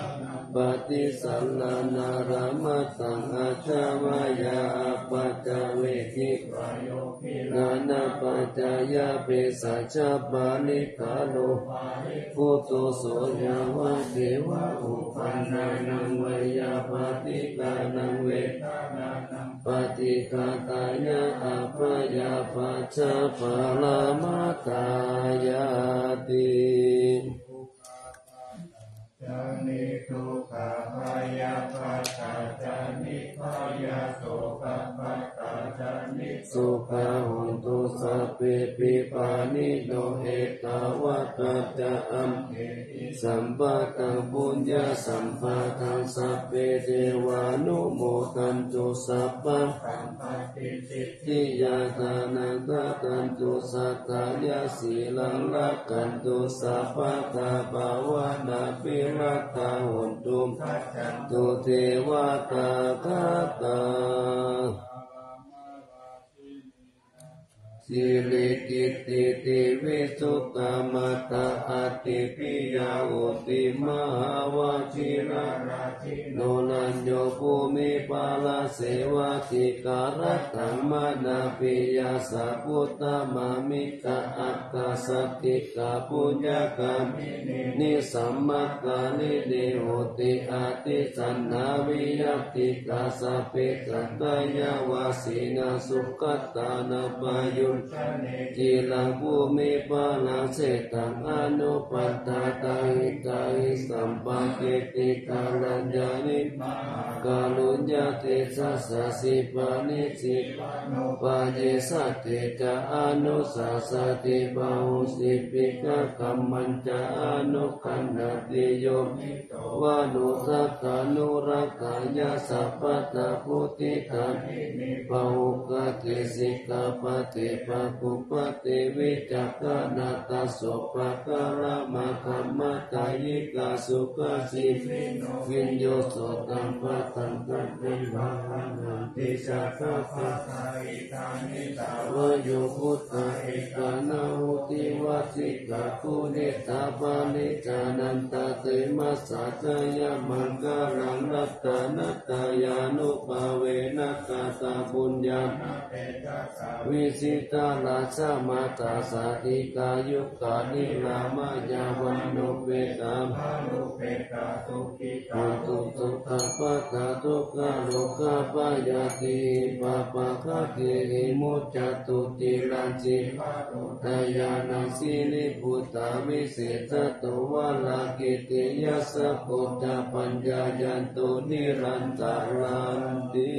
ปฏิสัลลานารามะตังอาชามายาปัจจเวทินานาปัจจายาเปสัจจปานิกาโลพุทโธโสยาวะเทวะอุปันนานังเวยาปฏิกานังเวทนานังปฏิกาตายะอัปปยาปัจจปาลามาตายาติจานิทุกขพยาปัสสะจานิพยาโสภปัสสะจานิสุขหุนตุสัพเพปิปานิโนเอกาวะตัจจะอัมสัมปะตังปุญญาสัมปะทังสัพเพเทวานุโมทันตุสัพพะสัมปติสิทธิยาทานังทะกันตุสัทธายาสีลังรักกันตุสัพพะตาภาวนาปิรัตตาหุนตุตุเทวตาคาตาสิริกิตติติวิสุตตมัตตาอัตติปิยาอุติมหาวชิราราชิโนนัญโยภูมิปาลเสวะติการะตังมานาปิยาสัพพุตตมามิกะอัตตาสัตติกาปุญญกามินิสัมมัคคานิเดโหติอาติสันนาวิยติกาสัพเพสัตตยาวาสีนาสุขตานาปายุจิลังภูมิปาลังเสตังอนุปัตตาตังหิตาหิสัมปัเกติกาลัญญานิกาลุญญาเตสัสสะสิปานิสิปาเยสัตเตจะอนุสัสสติบาหุสิปิกะกัมมัญจะอนุขันธติโยมวานุสัตตานุรักขายาสัพพตาพุติตังปะหุกะเกสิกาปฏิปะกุปติวิจักขณาตโสภะกะระมะคัมมะตายิกาสุขสิวิญโยโสตังปะตังกัจจิภานันติสัพพะภะทาอิทานิตาวโยพุทธาเอกานาหุติวัสิกาภูนิตาปานิจานันตเตมัสสะจายามังกาลังรัตตานัตตายานุภาเวนัสสะตาปุญญาวิสิตาลาชามาตาสาธิกายุกานิลามายาวันโนเวตามปุตุตุขะปะตาตุกะโลกะปะยาติปะปะคะเกหิมุจจตุติลันจิตายานังสิลิพุตตาวิเศษโตวะลากิติยัสสะโพธาปัญญายันตุนิรันตารันติ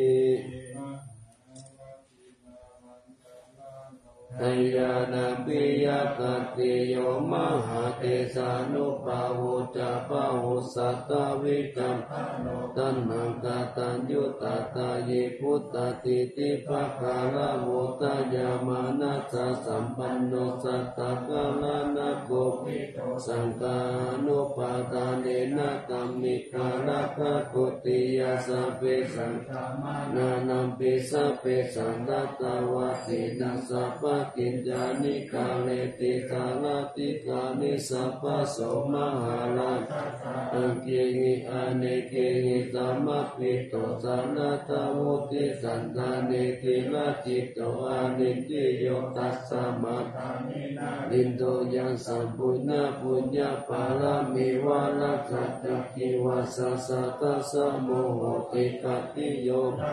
ทายานาปิยกติโยมหาเตสานุภาวุจาภาวุสัตตวิกัมตัณหังกตัญยุตตาเยพุตตติติภะคาลโมตยามานัสสะสัมปันโนสัตตะกาลนะโกภิสังฆานุปาทานเนนะกัมมิกาลคะกุติยาสัพเพสังฆานานัมปิสัพเพสันตัตตวะตินัสสะปะกิญญานิกาเลติกาลติกานิสัพพะโสมหาลาอังเกหิอเนเกหิสัมมปิโตสันตะวุติสันตาเนติละจิตโตอนิจจิโยตัสสะมะลินโตยังสัมปุญญาปุญญาปารามิวาลัสสัจจิวัสสะสัตตะสะโมโหติกติโย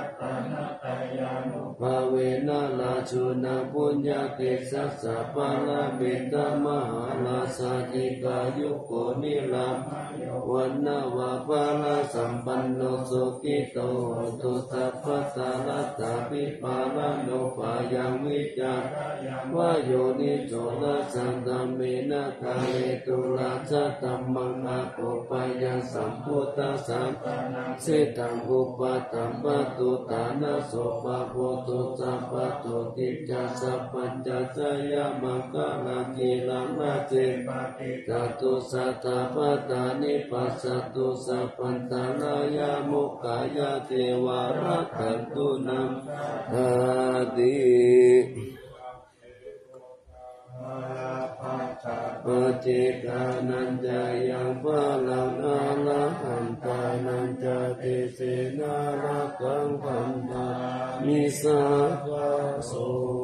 ภาเวนะลาชุนาปุญญาเกสัสสะปารามิตมหาลาสาธิกายุโกนิรัมวันนาวาภาลาสัมปันโนสุขิโตตุสัพพะสารัตถาปิปาลโนปายังวิจารวาโยนิโสนะสันตเมนะกาเลตุลาชะตัมมังอาโกปายังสัมพุทธัสสะเสตังอุปตัมปตุตานะโสภะโพตุสัพพะโตติจัสสะปัญจจายามังกาลังกิลังนาเจปฏิกาตุสัตตะปะตานิปัสสตุสัพพันตลายามุขายาเทวารักขันตุนัมอาติมาลาภัสสะปฏิกานันจะยังพลังอาละหันตานันจะติเสนารักังพันธามิสาวาโส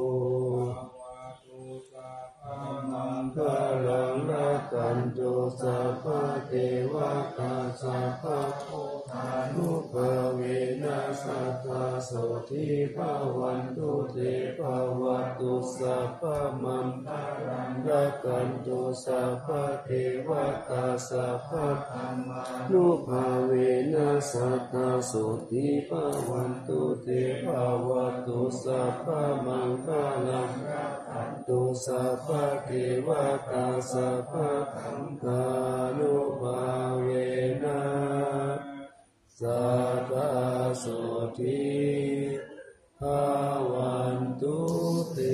พลังรักขันตุสัพพะเทวตาสัพพะพุทธานุภาเวนัสสัทธาโสทิภาวันตุเตภวัตตุสัพพะมัมพลังรักขันตุสัพพะเทวตาสัพพะธรรมานุภาเวนัสสัทธาโสทิภาวันตุเตภวัตตุสัพพะมังคลังรักขันตุสัพพะเทวตาสัพพะธัมมานุภาเวนะสัทธาโสทิภาวันตุเต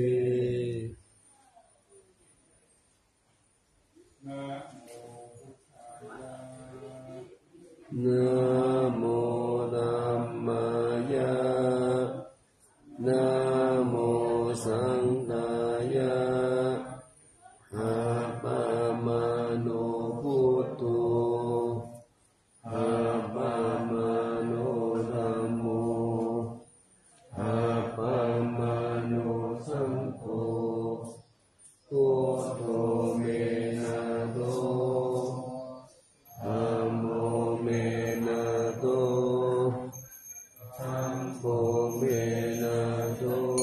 นะโมธัมมายะนะโมสังฆายะอาปามาโนพุทโธอาปามาโนธัมโมอาปามาโนสังโฆพุทโธเมนะโตธัมโมเมนะโตสังโฆเมนะโต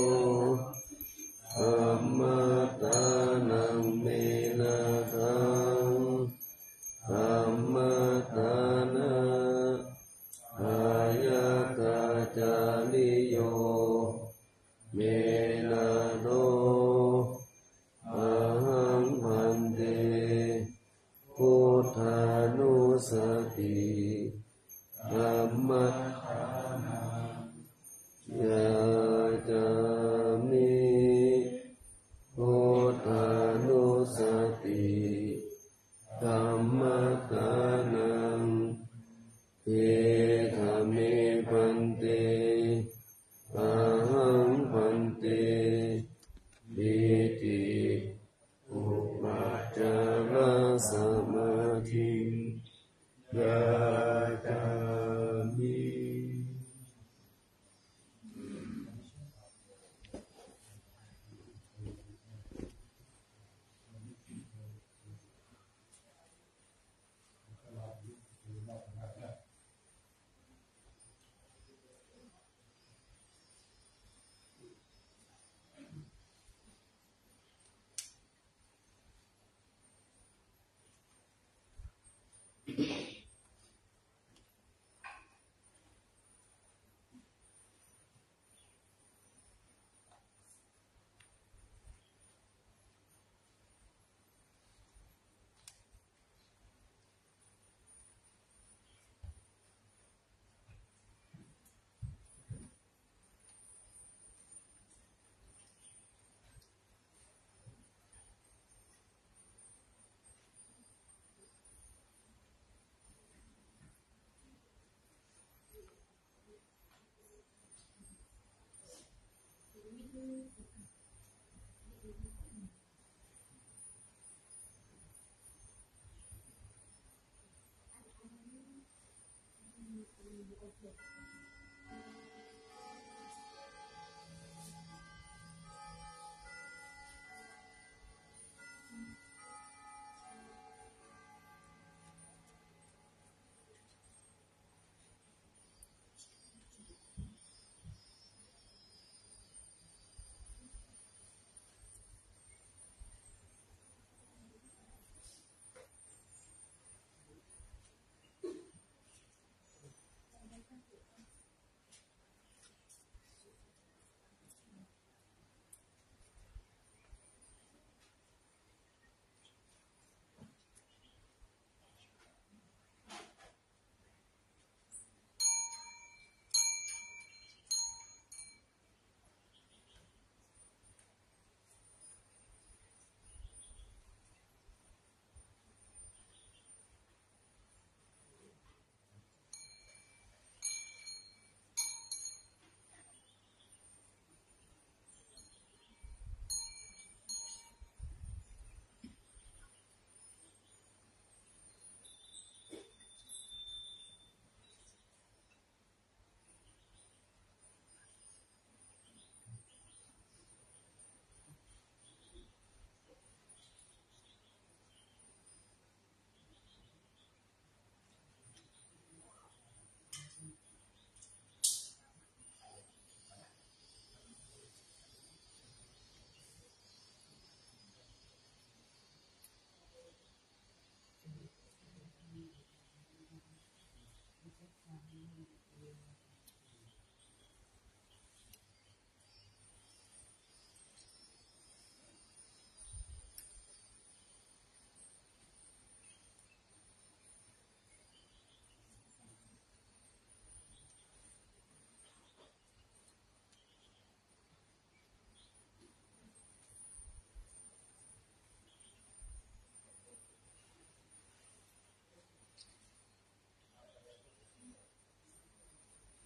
ธัมมาตานังเมนะทังธัมมาตานะอายะตาจาริโยเมนะโตอะหังพันเตพุทธานุสติธัมมัฏฐานังยาจามิพุทธานุสติธัมมัฏฐานังเทธะเมพันเตอะหังพันเตปิติอุปัจจารสมาธิยาจามิ Thank you. อ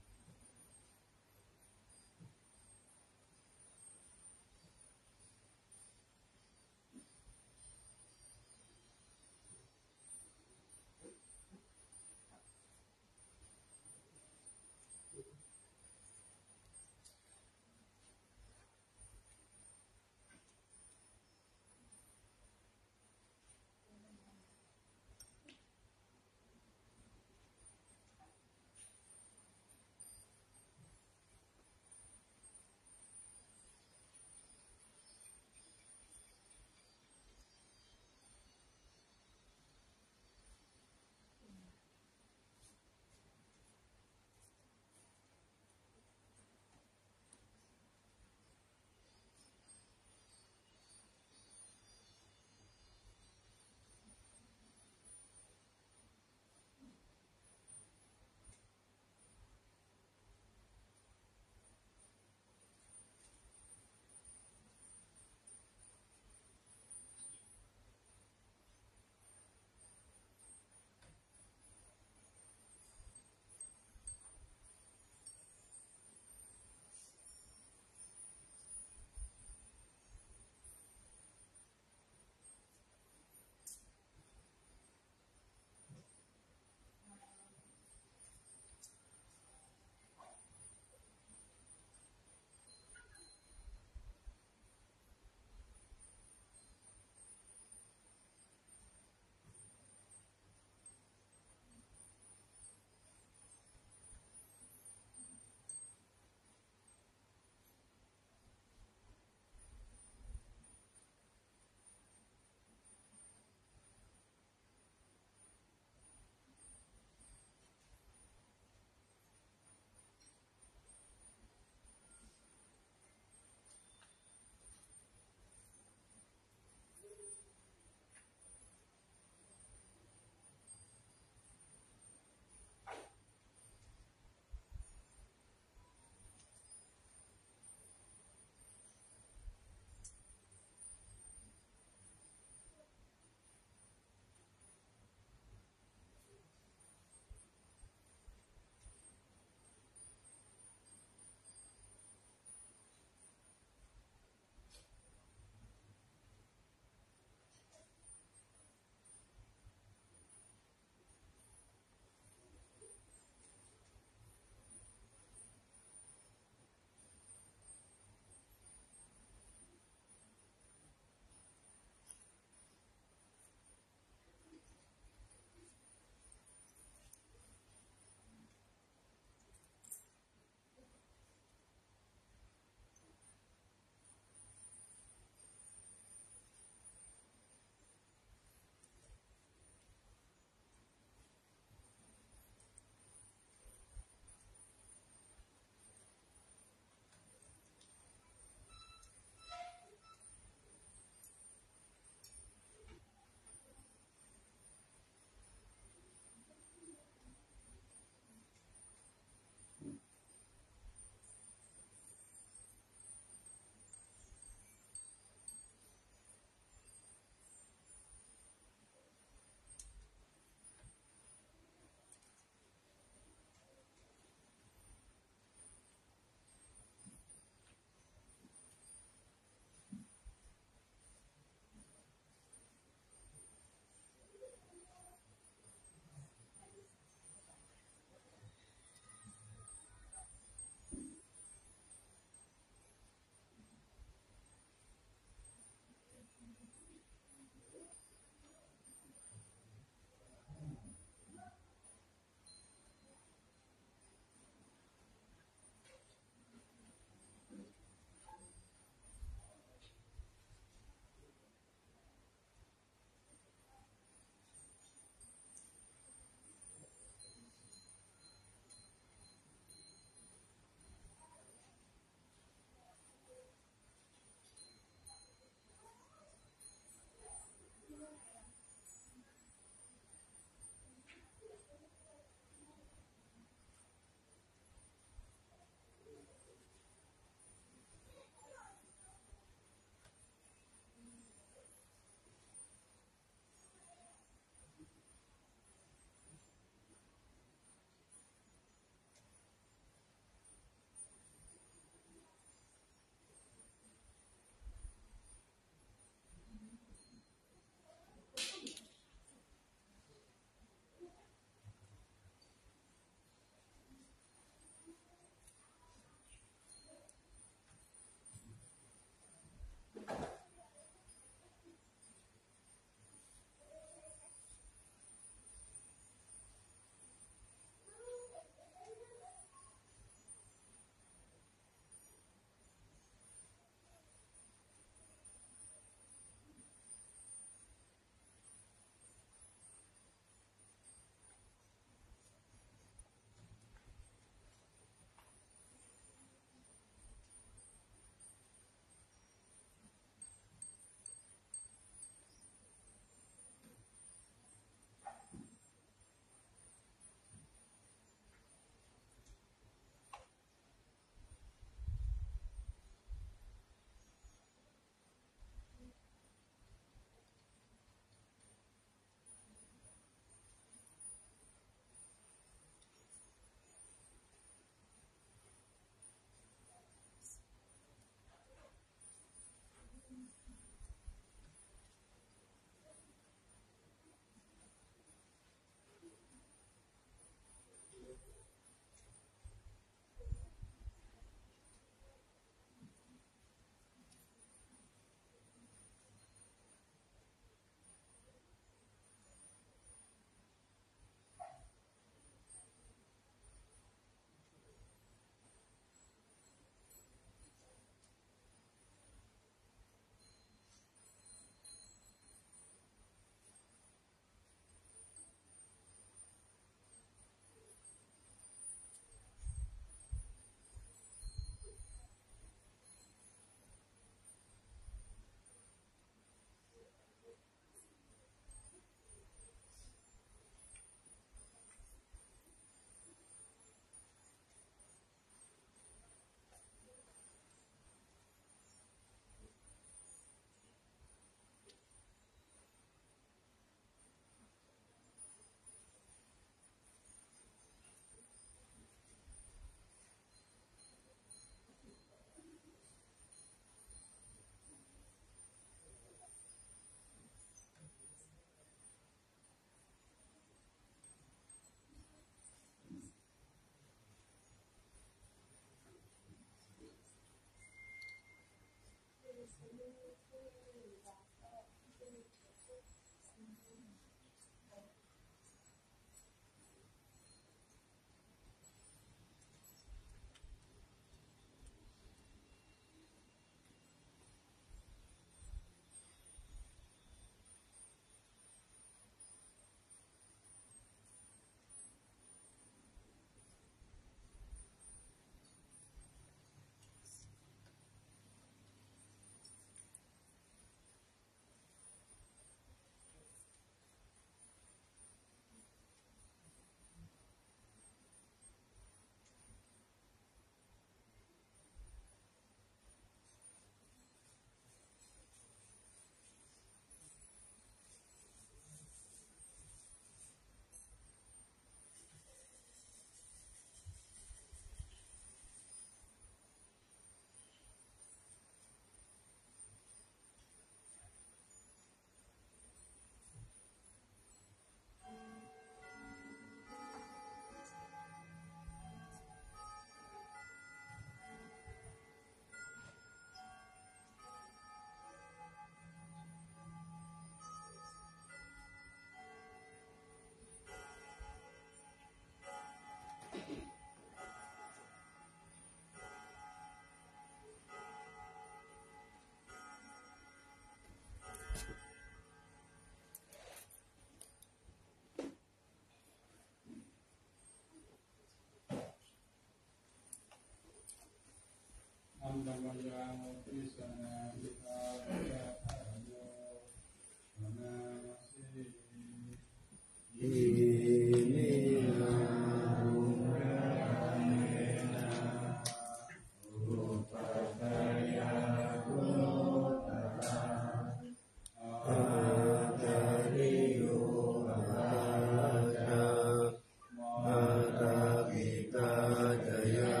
อัมมังยังติสนาวิภาเยธาโยนาสิอิมินาอุราเมนะอุปตายาคุโนตตาอาจาริโยอาจามาตาปิตาจยา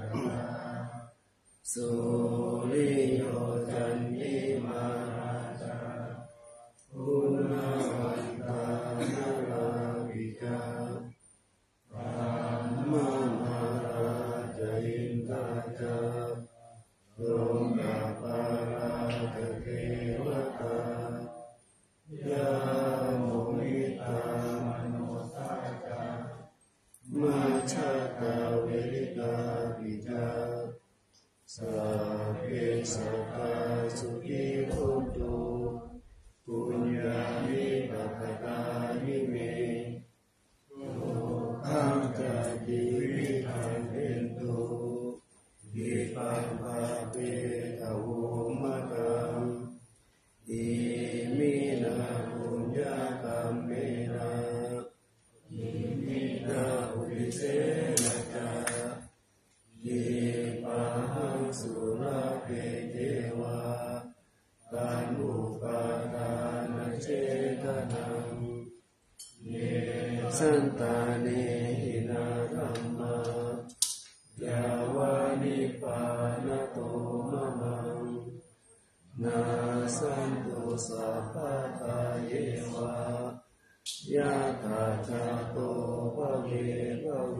สุริโยจันติมาจาอุณาวันตานาราวิกาพระมมาราจอินทาจาโรมะปาราเทวตายาโมหิตามโนสาจามาชาตาเวริตาปิจาสัพเพสัตตาสุขีโหตุปุญญานิปัฏฐานิเมโลกังกัจจิวิทันเตตุวิปัสสะเปตโวมะตังอิมินาปุญญาคัมเมนะอิมินาอุปิเสนะจาเยปะหังสุราเปเทวาตานุปาทานเจตนังเยสันตาเนหินาธัมมายาวานิปานโตมะมังนาสันตุสัพพะทาเยวายะถาจาโตภเวภเว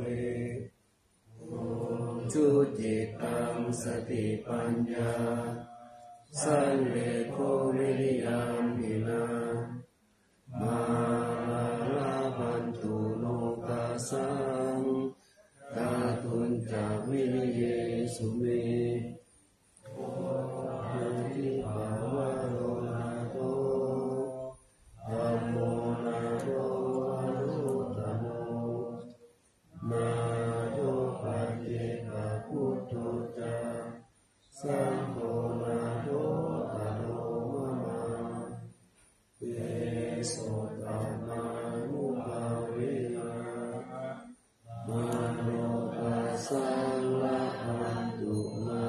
จุจิตังสติปัญญาสันเลโควิริยามหินามาลาภันตุโลกัสสังตาตุนจาวิริเยสุเมโอหันติภาวะโรนาโตธัมโมนาโตอนุตตโมนาโตปัจเจกพุทโธจาสังโฆนาโตตโนมะมาเตโสตมานุภาเวนะมาโนตัสสะละหันตุมา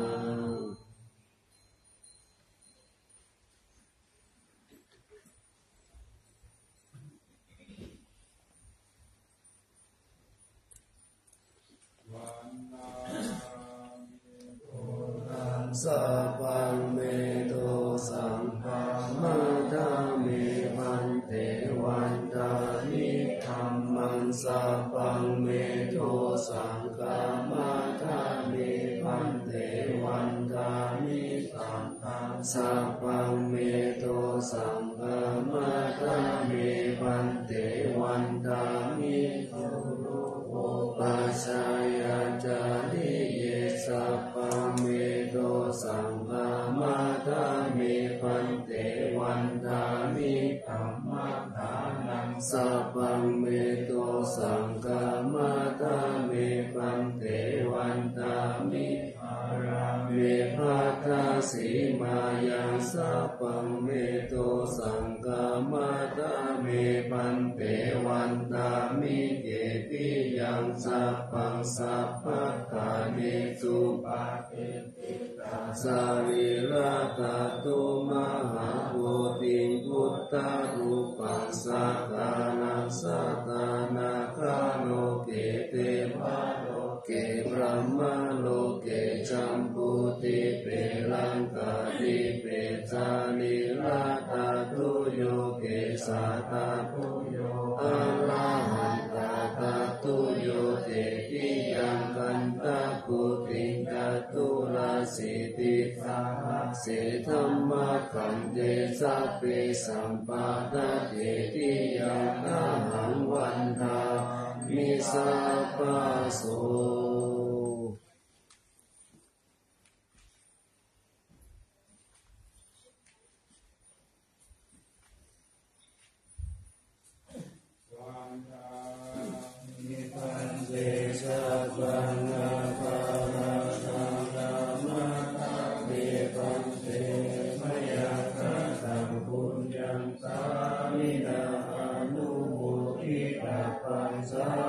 สัพพังเมโตสัมภะมาทามิพันเตวันตานิธัมมังสัพพังเมโตสังฆามาทามิพันเตวันตานิสังฆังสัพพังเมโตสังฆมาตาเมปันเตวันตามิสุรุโภปัสสายาจาริเยสัพพังเมโตสังฆมาตาเมปันเตวันตามิธัมมัฏฐานังสัพพังเมโตสังฆมาตาเมปันเตวันตามิอาราเมภัตตาสีมายังสัพพังเมโตสังฆมาตาเมปันเตวันตามิเยปิยังสัพพังสัพพะกาเนสุปาเตติตาสาริราตาตุมหาโพธิพุทธรูปัสสะกานัสสะตานาคาโลเกเตวะโลเกบรมโลเกจัมปุติเปรังกาติเปจานิราตาตุโยเกสาตาตุโยอะระหันตาตาตุโยเตติยังกันตะกุติงกัตุราสิติสาเสธัมมะขันเตสัพเพสัมปาทะเตติยังนะหังวันทามิสัพพะโสสา